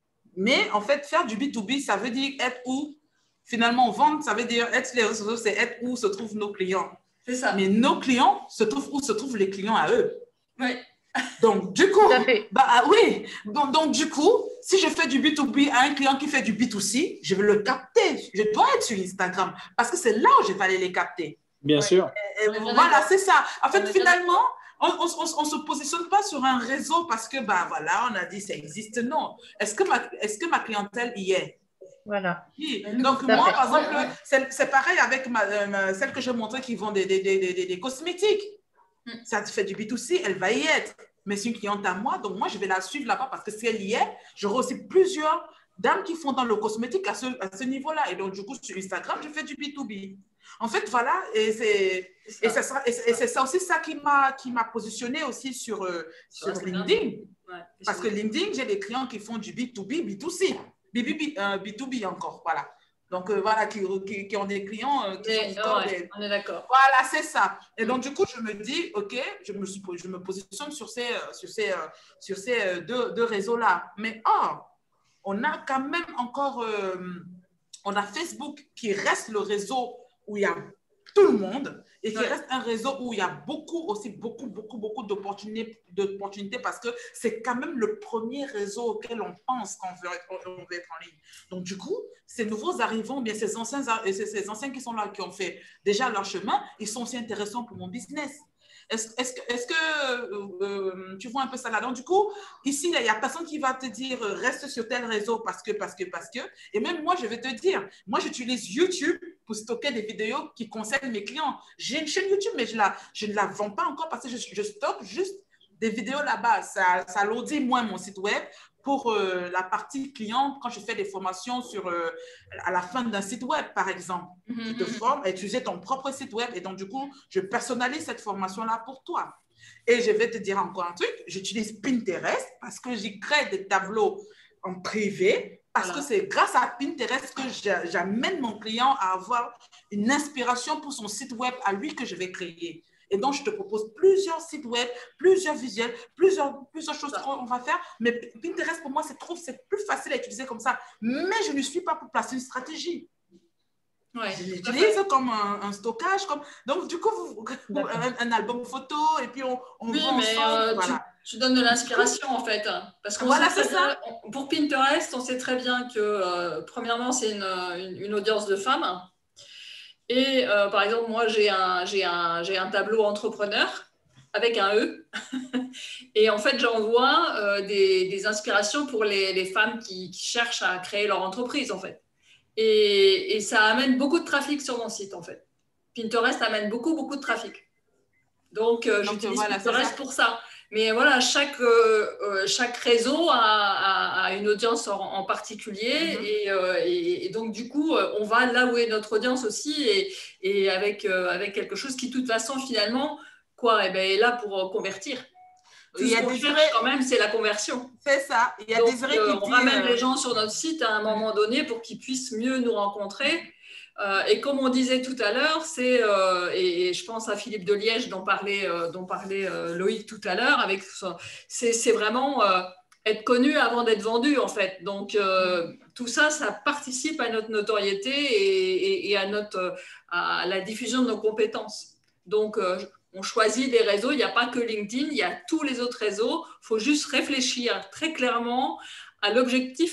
mais en fait, faire du B deux B, ça veut dire être où, finalement, vendre, ça veut dire être sur les réseaux sociaux, c'est être où se trouvent nos clients. C'est ça. Mais nos clients se trouvent où se trouvent les clients à eux. Oui. Donc, du coup, bah, oui. Donc, donc, du coup, si je fais du B deux B à un client qui fait du B deux C, je vais le capter. Je dois être sur Instagram parce que c'est là où je vais aller les capter. Bien ouais. sûr. Et, et voilà, c'est ça. En fait, finalement, on ne se positionne pas sur un réseau parce que, bah, voilà, on a dit ça existe. Non. Est-ce que, est que ma clientèle y est? Voilà. Oui. Donc, moi, fait. par exemple, ouais, ouais. c'est pareil avec ma, ma, celle que je montrais qui vend des, des, des, des, des cosmétiques. Mm. Ça te fait du B deux C, elle va y être. Mais c'est une cliente à moi, donc moi, je vais la suivre là-bas parce que si elle y est, j'aurai aussi plusieurs dames qui font dans le cosmétique à ce, à ce niveau-là. Et donc, du coup, sur Instagram, je fais du B deux B. En fait, voilà, et c'est et ça, et c'est ça aussi ça qui m'a positionné aussi sur, euh, sur, sur LinkedIn. Ouais, parce que LinkedIn, j'ai des clients qui font du B deux B, B deux C, B deux B, euh, B deux B encore, voilà. Donc, euh, voilà, qui, qui, qui ont des clients euh, qui et, sont encore ouais, des... On est d'accord. Voilà, c'est ça. Et donc, du coup, je me dis, OK, je me, je me positionne sur ces, sur ces, sur ces deux, deux réseaux-là. Mais oh, on a quand même encore... Euh, on a Facebook qui reste le réseau où il y a tout le monde et qui ouais. reste un réseau où il y a beaucoup, aussi beaucoup, beaucoup, beaucoup d'opportunités d'opportunités parce que c'est quand même le premier réseau auquel on pense quand on veut être, on veut être en ligne. Donc, du coup, ces nouveaux arrivants, bien ces anciens, ces, ces anciens qui sont là, qui ont fait déjà leur chemin, ils sont aussi intéressants pour mon business. Est-ce est-ce que, est-ce que euh, tu vois un peu ça là? Donc, du coup, ici, il n'y a personne qui va te dire reste sur tel réseau parce que, parce que, parce que. Et même moi, je vais te dire, moi, j'utilise YouTube pour stocker des vidéos qui concernent mes clients. J'ai une chaîne YouTube, mais je, la, je ne la vends pas encore parce que je, je stocke juste des vidéos là-bas. Ça, ça alourdit moins mon site web. Pour euh, la partie client, quand je fais des formations sur, euh, à la fin d'un site web, par exemple, mm-hmm. je te forme à utiliser ton propre site web et donc, du coup, je personnalise cette formation-là pour toi. Et je vais te dire encore un truc, j'utilise Pinterest parce que j'y crée des tableaux en privé, parce voilà. que c'est grâce à Pinterest que j'amène mon client à avoir une inspiration pour son site web à lui que je vais créer. Et donc, je te propose plusieurs sites web, plusieurs visuels, plusieurs, plusieurs choses qu'on va faire. Mais Pinterest, pour moi, c'est plus facile à utiliser comme ça. Mais je ne suis pas pour placer une stratégie. Ouais, je l'utilise comme un, un stockage. Comme... Donc, du coup, vous, un, un album photo et puis on, on oui, vend mais ensemble. Euh, voilà. tu, tu donnes de l'inspiration, en fait. Parce qu'on voilà, c'est ça. Bien, pour Pinterest, on sait très bien que, euh, premièrement, c'est une, une, une audience de femmes. Et euh, par exemple, moi, j'ai un, j'ai un, j'ai un tableau entrepreneur avec un E. Et en fait, j'envoie euh, des, des inspirations pour les, les femmes qui, qui cherchent à créer leur entreprise, en fait. Et, et ça amène beaucoup de trafic sur mon site, en fait. Pinterest amène beaucoup, beaucoup de trafic. Donc, euh, Donc j'utilise voilà, Pinterest ça. pour ça. Mais voilà, chaque, euh, chaque réseau a, a, a une audience en, en particulier. Mm-hmm. et, euh, et, et donc, du coup, on va là où est notre audience aussi et, et avec, euh, avec quelque chose qui, de toute façon, finalement, quoi, eh ben, est là pour convertir. Tout ce qu'on cherche quand même, c'est la conversion. C'est ça. Il y a Donc, Désiré euh, qui on dit, ramène euh... les gens sur notre site à un moment donné pour qu'ils puissent mieux nous rencontrer. Euh, et comme on disait tout à l'heure, c'est euh, et, et je pense à Philippe de Liège dont parlait, euh, dont parlait euh, Loïc tout à l'heure, avec c'est, c'est vraiment euh, être connu avant d'être vendu en fait. Donc euh, tout ça, ça participe à notre notoriété et, et, et à notre à la diffusion de nos compétences. Donc euh, on choisit des réseaux, il n'y a pas que LinkedIn, il y a tous les autres réseaux. Il faut juste réfléchir très clairement à l'objectif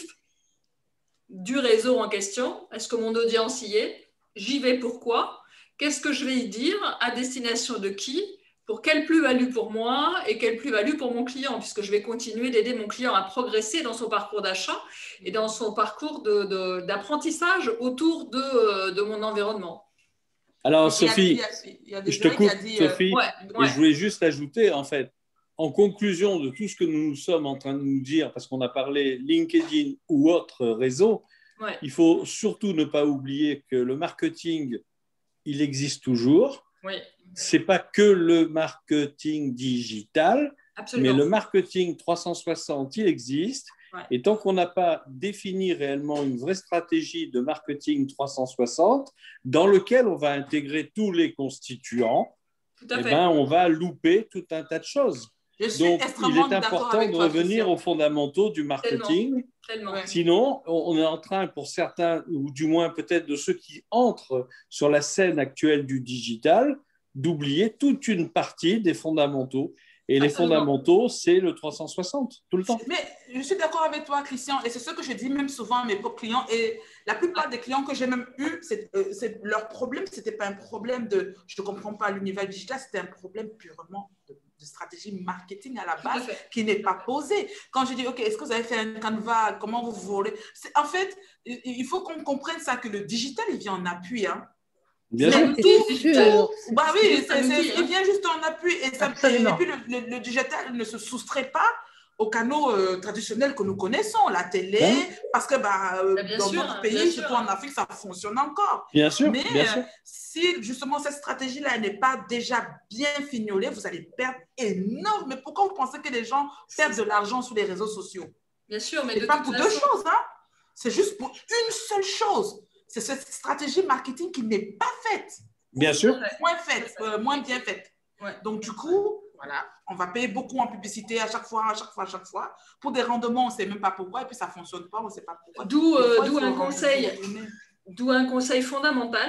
du réseau en question. Est-ce que mon audience y est? J'y vais pourquoi? Qu'est-ce que je vais y dire? À destination de qui? Pour quelle plus-value pour moi et quelle plus-value pour mon client? Puisque je vais continuer d'aider mon client à progresser dans son parcours d'achat et dans son parcours de, de, d'apprentissage autour de, de mon environnement. Alors, Sophie, je te coupe, dit, Sophie, euh, ouais, ouais. et je voulais juste ajouter, en fait, en conclusion de tout ce que nous sommes en train de nous dire, parce qu'on a parlé LinkedIn ou autre réseau, ouais. Il faut surtout ne pas oublier que le marketing, il existe toujours. Oui. Ce n'est pas que le marketing digital, Absolument. mais le marketing trois cent soixante, il existe. Ouais. Et tant qu'on n'a pas défini réellement une vraie stratégie de marketing trois cent soixante, dans lequel on va intégrer tous les constituants, tout à eh fait. ben, on va louper tout un tas de choses. Je suis Donc, il est important de toi, revenir Christian. aux fondamentaux du marketing. Tellement. Tellement. Sinon, on est en train, pour certains, ou du moins peut-être de ceux qui entrent sur la scène actuelle du digital, d'oublier toute une partie des fondamentaux. Et les Absolument. fondamentaux, c'est le trois cent soixante, tout le temps. Mais je suis d'accord avec toi, Christian, et c'est ce que je dis même souvent à mes propres clients. Et la plupart des clients que j'ai même eus, c'est, euh, c'est, leur problème, ce n'était pas un problème de « je ne comprends pas l'univers digital », c'était un problème purement de, de stratégie marketing à la base qui n'est pas posé. Quand je dis « ok, est-ce que vous avez fait un canevas, comment vous voulez ?» En fait, il faut qu'on comprenne ça, que le digital, il vient en appui, hein. Bien sûr. Tout, tout, bah oui, c'est, c'est, il vient juste en appui. Et, ça, et puis, le, le, le digital ne se soustrait pas aux canaux euh, traditionnels que nous connaissons, la télé, hein? Parce que bah, euh, dans sûr, d'autres pays, surtout sûr. En Afrique, ça fonctionne encore. Bien sûr, mais bien sûr. Euh, si justement cette stratégie-là n'est pas déjà bien fignolée, vous allez perdre énorme. Mais pourquoi vous pensez que les gens perdent de l'argent sur les réseaux sociaux? Bien sûr, mais c'est de pas toute pour façon... deux choses, hein? C'est juste pour une seule chose. C'est cette stratégie marketing qui n'est pas faite. Bien sûr. Moins faite, euh, moins bien faite. Ouais. Donc, du coup, voilà, on va payer beaucoup en publicité à chaque fois, à chaque fois, à chaque fois. Pour des rendements, on ne sait même pas pourquoi, et puis ça ne fonctionne pas, on ne sait pas pourquoi. D'où, euh, d'où, un, conseil, d'où un conseil fondamental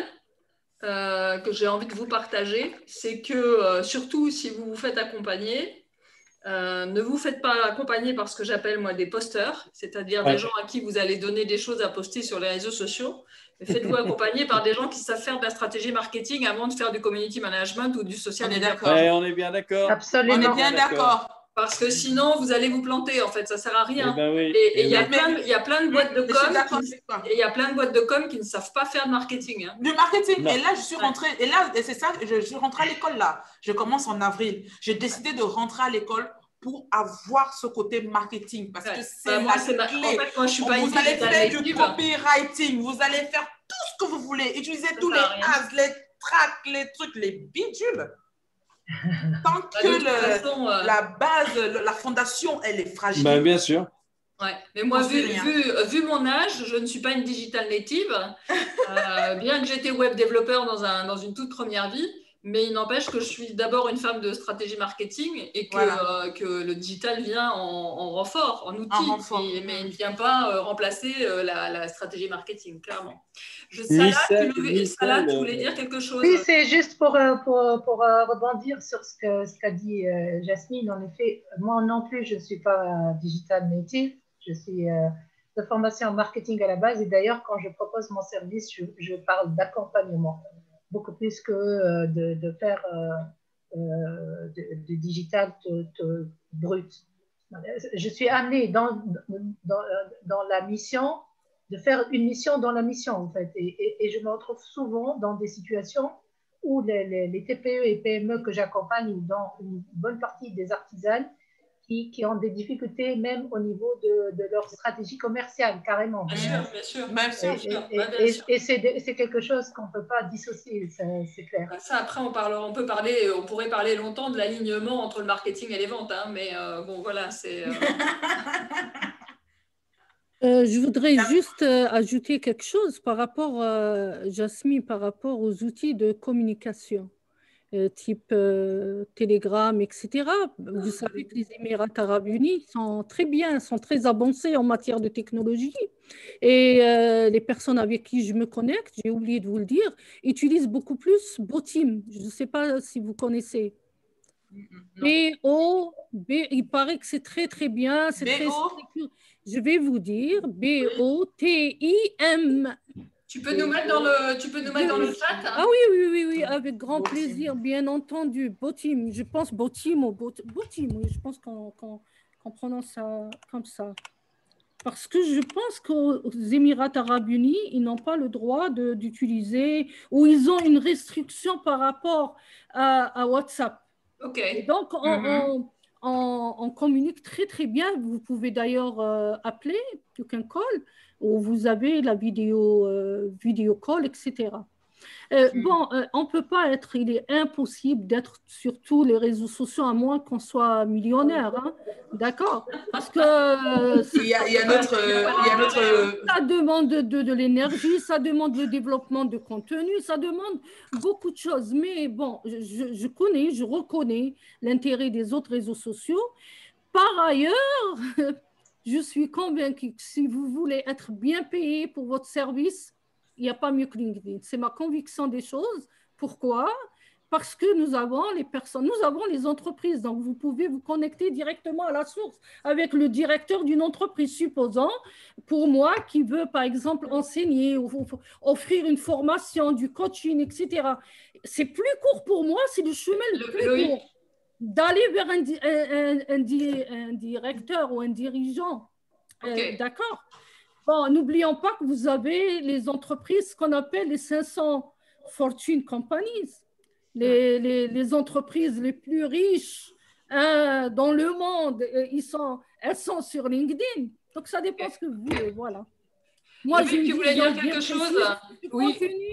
euh, que j'ai envie de vous partager. C'est que, euh, surtout si vous vous faites accompagner, Euh, ne vous faites pas accompagner par ce que j'appelle moi des posteurs, c'est-à-dire ouais. des gens à qui vous allez donner des choses à poster sur les réseaux sociaux. Mais faites-vous accompagner par des gens qui savent faire de la stratégie marketing avant de faire du community management ou du social media. Ouais, on est bien d'accord. Absolument. On est bien d'accord. Parce que sinon, vous allez vous planter, en fait, ça ne sert à rien. Eh ben oui. Et il eh y, oui. y a plein de boîtes de com qui, et il y a plein de boîtes de com qui ne savent pas faire de marketing. Hein. Du marketing. Non. Et là, je suis rentrée, et là, et c'est ça, je, je suis rentrée à l'école là. Je commence en avril. J'ai décidé de rentrer à l'école pour avoir ce côté marketing, parce ouais. que c'est bah, moi, la c'est clé. Ma... En fait, moi, je suis pas vous allez faire du copywriting, vous allez faire tout ce que vous voulez, utiliser tous les as, les tracks, les trucs, les bidules. Tant bah, que le, façon, euh... la base, la fondation, elle est fragile. Bah, bien sûr. Ouais. Mais moi, vu, vu, vu mon âge, je ne suis pas une digital native, euh, bien que j'étais web développeur dans, un, dans une toute première vie. Mais il n'empêche que je suis d'abord une femme de stratégie marketing et que, voilà. euh, que le digital vient en, en renfort, en outil, en renfort. Et, mais il ne vient pas euh, reblasser euh, la, la stratégie marketing, clairement. Je, Salah, Michel, tu, Michel, Salah, tu voulais dire quelque chose? Oui, c'est juste pour, pour, pour rebondir sur ce qu'a ce qu'a dit euh, Jasmine. En effet, moi non plus, je ne suis pas euh, digital native. Je suis euh, de formation en marketing à la base. Et d'ailleurs, quand je propose mon service, je, je parle d'accompagnement. Beaucoup plus que euh, de, de faire euh, euh, de, de digital te, te brut. Je suis amenée dans, dans, dans la mission, de faire une mission dans la mission, en fait. Et, et, et je me retrouve souvent dans des situations où les, les, les T P E et P M E que j'accompagne, ou dans une bonne partie des artisans, qui, qui ont des difficultés même au niveau de, de leur stratégie commerciale, carrément. Bien sûr, bien sûr. Même sûr, Et, sûr. et, Ouais, bien et, sûr. et c'est c'est quelque chose qu'on ne peut pas dissocier, c'est clair. Ça, après, on, parle, on peut parler, on pourrait parler longtemps de l'alignement entre le marketing et les ventes, hein, mais euh, bon, voilà, c'est. Euh... Euh, je voudrais juste euh, ajouter quelque chose par rapport, euh, Jasmine, par rapport aux outils de communication, euh, type euh, Telegram, et cetera. Vous savez que les Émirats arabes unis sont très bien, sont très avancés en matière de technologie. Et euh, les personnes avec qui je me connecte, j'ai oublié de vous le dire, utilisent beaucoup plus Botim. Je ne sais pas si vous connaissez. B O, B, il paraît que c'est très très bien, c'est très sécure. Je vais vous dire B O T I M. Tu peux nous mettre dans le, tu peux nous mettre dans le chat, hein? Ah oui, oui, oui, oui, avec grand Botim. Plaisir, bien entendu. Botim, je pense Botim ou Bot, Botim, oui, je pense qu'on qu'on, qu'on prononce ça comme ça. Parce que je pense qu'aux Émirats arabes unis, ils n'ont pas le droit d'utiliser, ou ils ont une restriction par rapport à, à WhatsApp. Ok. Et donc, on, mm-hmm. on, on, on communique très, très bien. Vous pouvez d'ailleurs euh, appeler, you can call, où vous avez la vidéo, euh, vidéo call, et cetera. Euh, mm. Bon, euh, on ne peut pas être, il est impossible d'être sur tous les réseaux sociaux à moins qu'on soit millionnaire, hein, d'accord? Parce que euh, il, y a, il y a notre, euh, il y a notre... ça demande de, de, de l'énergie, ça demande le développement de contenu, ça demande beaucoup de choses. Mais bon, je, je connais, je reconnais l'intérêt des autres réseaux sociaux. Par ailleurs, je suis convaincue que si vous voulez être bien payé pour votre service, il n'y a pas mieux que LinkedIn. C'est ma conviction des choses. Pourquoi? Parce que nous avons les personnes, nous avons les entreprises. Donc, vous pouvez vous connecter directement à la source avec le directeur d'une entreprise. Supposons, pour moi, qui veut, par exemple, enseigner ou offrir une formation, du coaching, et cetera. C'est plus court pour moi, c'est le chemin le, le plus oui. court. D'aller vers un, un, un, un directeur ou un dirigeant. Okay. Euh, D'accord? Bon, n'oublions pas que vous avez les entreprises qu'on appelle les cinq cents Fortune Companies, les, les, les entreprises les plus riches hein, dans le monde. Ils sont, elles sont sur LinkedIn. Donc, ça dépend ce que vous voulez. Voilà. Moi, je tu voulais dire quelque chose. Oui.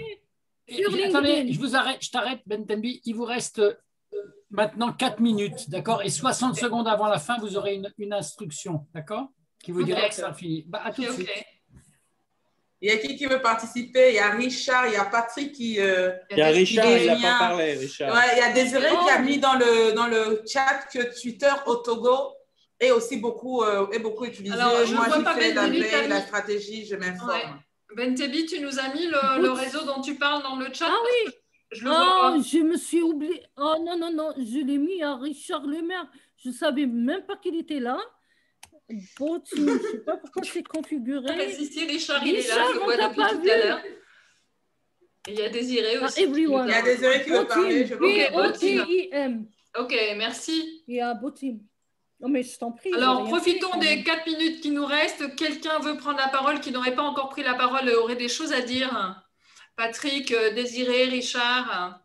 Sur LinkedIn. Attendez, je vous arrête, je t'arrête, Bentembi. Il vous reste maintenant quatre minutes, d'accord? Et soixante secondes avant la fin, vous aurez une, une instruction, d'accord? Qui vous dira que ça finit. Bah, à tout de suite. Okay. Il y a qui qui veut participer? Il y a Richard, il y a Patrick qui. Euh, il y a Richard, il n'a pas parlé. Richard. Ouais, il y a Désiré oh. qui a mis dans le, dans le chat que Twitter au Togo est aussi beaucoup, euh, est beaucoup utilisé. Alors, je Moi, j'ai fait la veille, la stratégie, je m'informe. Ouais. Bentebi, tu nous as mis le, le réseau dont tu parles dans le chat? Ah oui. Je, le oh, vois je me suis oublié. Oh non, non, non, je l'ai mis à Richard Lemaire. Je ne savais même pas qu'il était là. Bon, je ne sais pas pourquoi c'est configuré. Ah, si, si, Richard, il est là, je le vois depuis tout à l'heure. Il y a Désiré aussi. Ah, il y a Désiré qui veut parler. B O T I M. Ok, merci. Il y a Botim. Non, mais je t'en prie. Alors, profitons fait, des quatre minutes qui nous restent. Quelqu'un veut prendre la parole qui n'aurait pas encore pris la parole et aurait des choses à dire? Patrick, Désiré, Richard.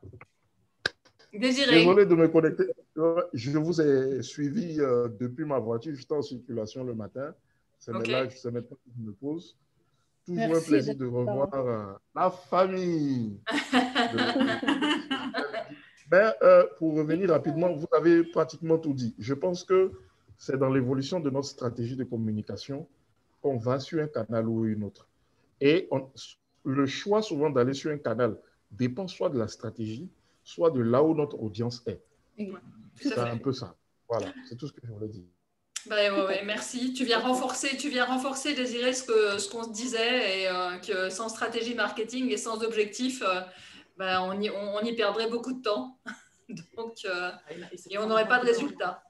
Désiré. Désolé de me connecter. Je vous ai suivi euh, depuis ma voiture. J'étais en circulation le matin. C'est okay. là, c'est maintenant que je me pose. Toujours Merci un plaisir de revoir euh, la famille. Mais euh, pour revenir rapidement, vous avez pratiquement tout dit. Je pense que c'est dans l'évolution de notre stratégie de communication qu'on va sur un canal ou une autre. Et on, le choix souvent d'aller sur un canal dépend soit de la stratégie, soit de là où notre audience est. C'est un peu ça. Voilà, c'est tout ce que je voulais dire. Bah, ouais, ouais, merci. Tu viens renforcer, tu viens renforcer, Désiré, ce que ce qu'on se disait, et euh, que sans stratégie marketing et sans objectif, euh, bah, on, y, on, on y perdrait beaucoup de temps. Donc, euh, et on n'aurait pas de résultat.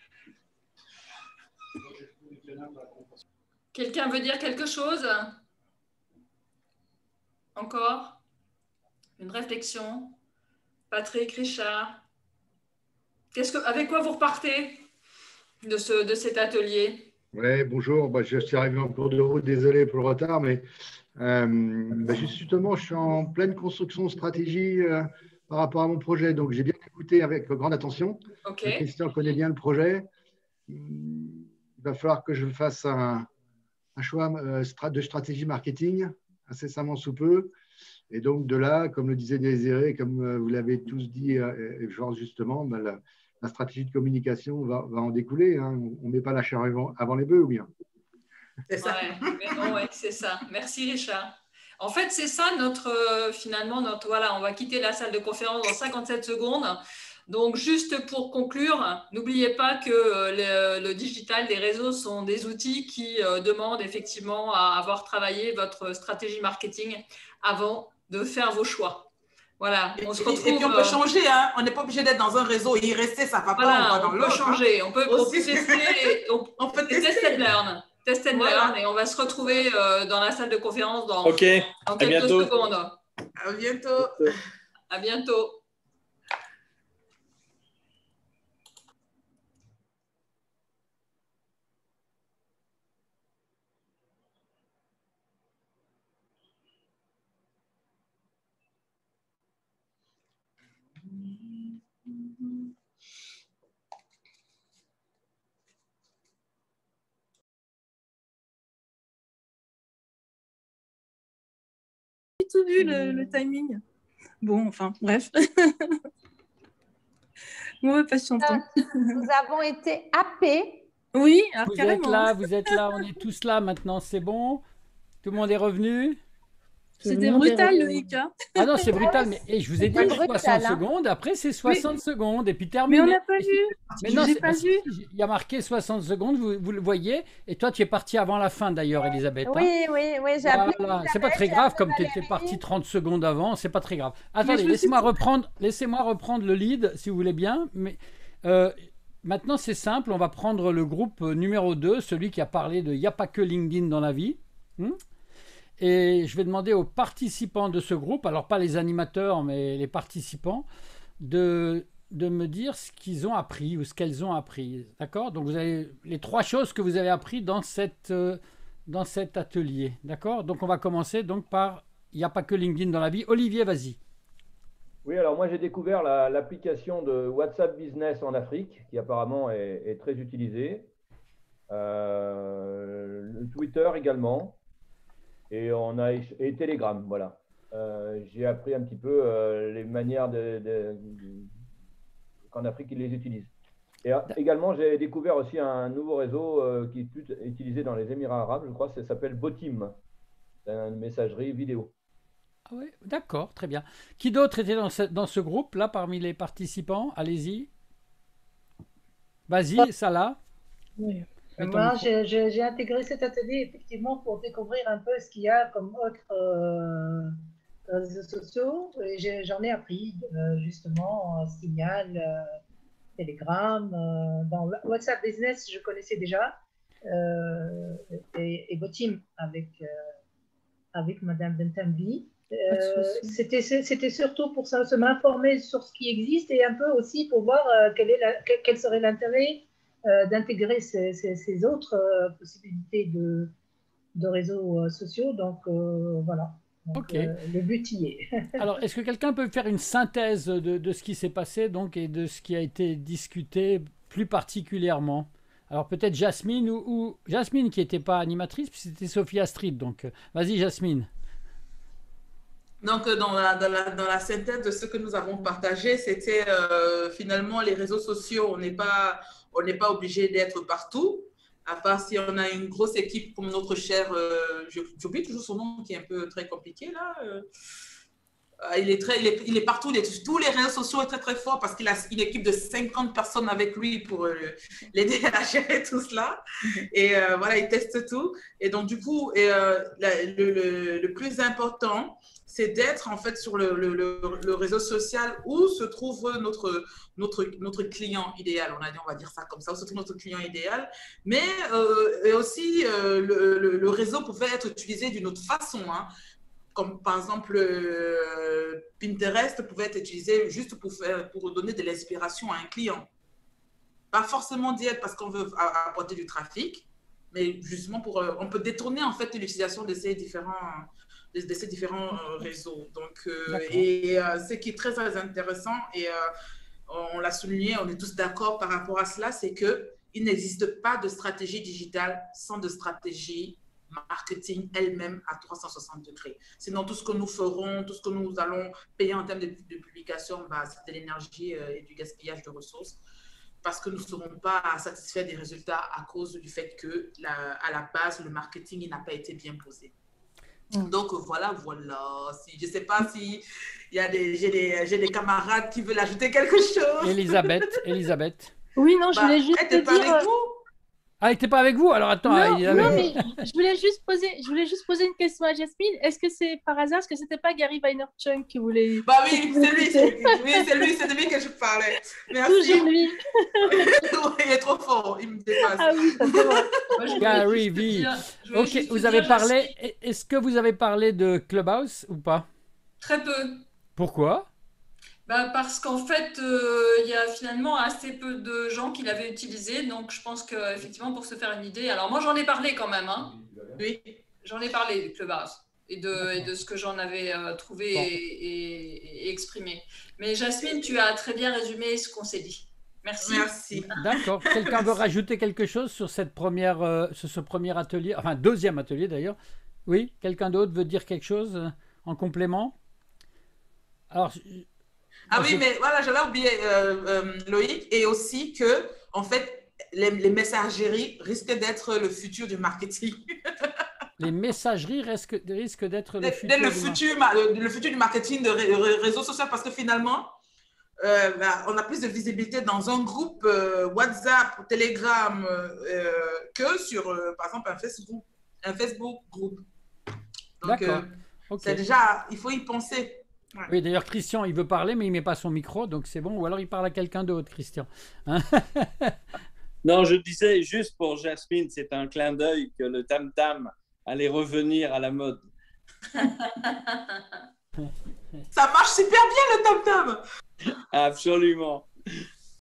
Quelqu'un veut dire quelque chose? Encore? Une réflexion? Patrick, Richard? Qu'est-ce que, avec quoi vous repartez de, ce, de cet atelier? Oui, bonjour. Bah, je suis arrivé en cours de route, désolé pour le retard, mais euh, bah, justement, je suis en pleine construction de stratégie euh, par rapport à mon projet. Donc, j'ai bien écouté avec grande attention. Okay. Christian connaît bien le projet. il va falloir que je fasse un, un choix de stratégie marketing incessamment sous peu. Et donc, de là, comme le disait Désiré, comme vous l'avez tous dit, et Georges justement, ben la, la stratégie de communication va, va en découler. Hein. On ne met pas la charrue avant, avant les bœufs, ou bien? C'est ça. Ouais, mais non, ouais, c'est ça. Merci, Richard. En fait, c'est ça notre, euh, finalement, notre, voilà, on va quitter la salle de conférence dans cinquante-sept secondes. Donc, juste pour conclure, n'oubliez pas que euh, le, le digital, les réseaux sont des outils qui euh, demandent effectivement à avoir travaillé votre stratégie marketing avant de faire vos choix. Voilà, on et, se retrouve. Et puis on peut changer, hein. On n'est pas obligé d'être dans un réseau et y rester, ça va voilà, pas. On, va dans on peut changer, hein. on peut, on peut tester, on, on peut tester. Test and learn. Test and voilà. learn, et on va se retrouver euh, dans la salle de conférence dans, okay. dans quelques bientôt. secondes. À bientôt. À bientôt. Tout vu le, le timing. Bon, enfin, bref. Bon, patientons. Nous avons été happés. Oui, ah, vous carrément. Êtes là, vous êtes là, on est tous là maintenant, c'est bon. Tout le monde est revenu. C'était brutal, Loïc. Ah non, c'est brutal, mais et je vous ai dit brutal, soixante hein. secondes, après c'est soixante mais, secondes, et puis terminé. Mais on n'a pas vu. Mais non, pas vu. Il y a marqué soixante secondes, vous, vous le voyez, et toi tu es partie avant la fin d'ailleurs, Elisabeth. Oui, hein. oui, oui, j'ai appelé. Voilà. C'est pas très grave, comme tu étais partie trente secondes avant, c'est pas très grave. Attendez, laissez-moi suis... reprendre, laissez-moi reprendre le lead, si vous voulez bien, mais... Euh, maintenant c'est simple, on va prendre le groupe numéro deux, celui qui a parlé de « Il n'y a pas que LinkedIn dans la vie hmm ». Et je vais demander aux participants de ce groupe, alors pas les animateurs, mais les participants, de, de me dire ce qu'ils ont appris ou ce qu'elles ont appris. D'accord? Donc, vous avez les trois choses que vous avez appris dans, cette, euh, dans cet atelier. D'accord? Donc, on va commencer donc par « Il n'y a pas que LinkedIn dans la vie ». Olivier, vas-y. Oui, alors moi, j'ai découvert l'application la, de WhatsApp Business en Afrique, qui apparemment est, est très utilisée. Euh, le Twitter également. Et, on a, et Telegram, voilà. Euh, j'ai appris un petit peu euh, les manières de, de, de, qu'en Afrique, ils les utilisent. Et également, j'ai découvert aussi un nouveau réseau euh, qui est utilisé dans les Émirats arabes, je crois, ça s'appelle Botim. C'est une messagerie vidéo. Ah oui, d'accord, très bien. Qui d'autre était dans ce, dans ce groupe-là, parmi les participants? Allez-y. Vas-y, Salah. Oui. Moi, j'ai intégré cet atelier effectivement pour découvrir un peu ce qu'il y a comme autres euh, réseaux sociaux. J'en ai, ai appris euh, justement Signal, euh, Telegram, euh, dans WhatsApp Business, je connaissais déjà, euh, et, et Botim avec, euh, avec Madame Bentambi. Euh, C'était surtout pour ça, se m'informer sur ce qui existe et un peu aussi pour voir euh, quel, est la, quel, quel serait l'intérêt Euh, d'intégrer ces, ces, ces autres euh, possibilités de, de réseaux euh, sociaux. Donc, euh, voilà. Donc, okay. euh, le but y est. Alors, est-ce que quelqu'un peut faire une synthèse de, de ce qui s'est passé donc, et de ce qui a été discuté plus particulièrement? Alors, peut-être Jasmine ou, ou Jasmine qui n'était pas animatrice, puis c'était Sophie Astrid. Donc, vas-y, Jasmine. Donc, dans la, dans, la, dans la synthèse de ce que nous avons partagé, c'était euh, finalement les réseaux sociaux. On n'est pas, on n'est pas obligé d'être partout, à part si on a une grosse équipe comme notre cher, euh, j'oublie toujours son nom qui est un peu très compliqué là. Euh, il, est très, il, est, il est partout, il est, tous les réseaux sociaux est très très fort parce qu'il a une équipe de cinquante personnes avec lui pour euh, l'aider à gérer tout cela. Et euh, voilà, il teste tout. Et donc du coup, et, euh, la, le, le, le plus important, c'est d'être en fait sur le, le, le, le réseau social où se trouve notre, notre, notre client idéal. On a dit, on va dire ça comme ça, où se trouve notre client idéal. Mais euh, et aussi, euh, le, le, le réseau pouvait être utilisé d'une autre façon. Hein. Comme par exemple, euh, Pinterest pouvait être utilisé juste pour, faire, pour donner de l'inspiration à un client. Pas forcément dire parce qu'on veut apporter du trafic, mais justement, pour, on peut détourner en fait l'utilisation de ces différents... de ces différents euh, réseaux. Donc, euh, et euh, ce qui est très, très intéressant, et euh, on l'a souligné, on est tous d'accord par rapport à cela, c'est que il n'existe pas de stratégie digitale sans de stratégie marketing elle-même à trois cent soixante degrés. Sinon, tout ce que nous ferons, tout ce que nous allons payer en termes de, de publication, bah, c'est de l'énergie euh, et du gaspillage de ressources, parce que nous ne serons pas satisfaits des résultats à cause du fait que, la, à la base, le marketing n'a pas été bien posé. Mm. Donc, voilà, voilà. Si, je ne sais pas si y a des, j'ai des, j'ai des camarades qui veulent ajouter quelque chose. Elisabeth, Elisabeth. Oui, non, je bah, voulais juste te dire... Avec vous Ah, il n'était pas avec vous? Alors attends. Non, il avait... non mais je voulais, juste poser, je voulais juste poser une question à Jasmine. Est-ce que c'est par hasard, est-ce que c'était pas Gary Vaynerchuk qui voulait... Bah oui, c'est lui, c'est lui, oui, c'est lui, c'est de lui que je parlais. Merci. Toujours lui. Il est trop fort, il me dépasse. Ah oui, ça c'est vrai. Gary V. Ok, vous avez parlé, est-ce que vous avez parlé de Clubhouse ou pas? Très peu. Pourquoi? Bah parce qu'en fait, euh, il y a finalement assez peu de gens qui l'avaient utilisé. Donc, je pense qu'effectivement, pour se faire une idée... Alors, moi, j'en ai parlé quand même. Hein. Oui. J'en ai parlé du Clubhouse et de, et de ce que j'en avais euh, trouvé bon. et, et, et exprimé. Mais Jasmine, tu as très bien résumé ce qu'on s'est dit. Merci. Merci. D'accord. Quelqu'un veut rajouter quelque chose sur, cette première, euh, sur ce premier atelier, enfin, deuxième atelier d'ailleurs? Oui, quelqu'un d'autre veut dire quelque chose euh, en complément? Alors... Ah oui, mais voilà, j'avais oublié euh, euh, Loïc, et aussi que, en fait, les, les messageries risquent d'être le futur du marketing. Les messageries risquent, risquent d'être le, futur, le, du futur le, le futur du marketing de ré, ré, réseaux sociaux, parce que finalement, euh, bah, on a plus de visibilité dans un groupe euh, WhatsApp ou Telegram euh, que sur, euh, par exemple, un Facebook, un Facebook groupe. Donc, euh, okay. c'est déjà, il faut y penser. Ouais. Oui, d'ailleurs, Christian, il veut parler, mais il ne met pas son micro, donc c'est bon. Ou alors, il parle à quelqu'un d'autre, Christian. Hein? Non, je disais juste pour Jasmine, c'est un clin d'œil que le tam-tam allait revenir à la mode. Ça marche super bien, le tam-tam. Absolument.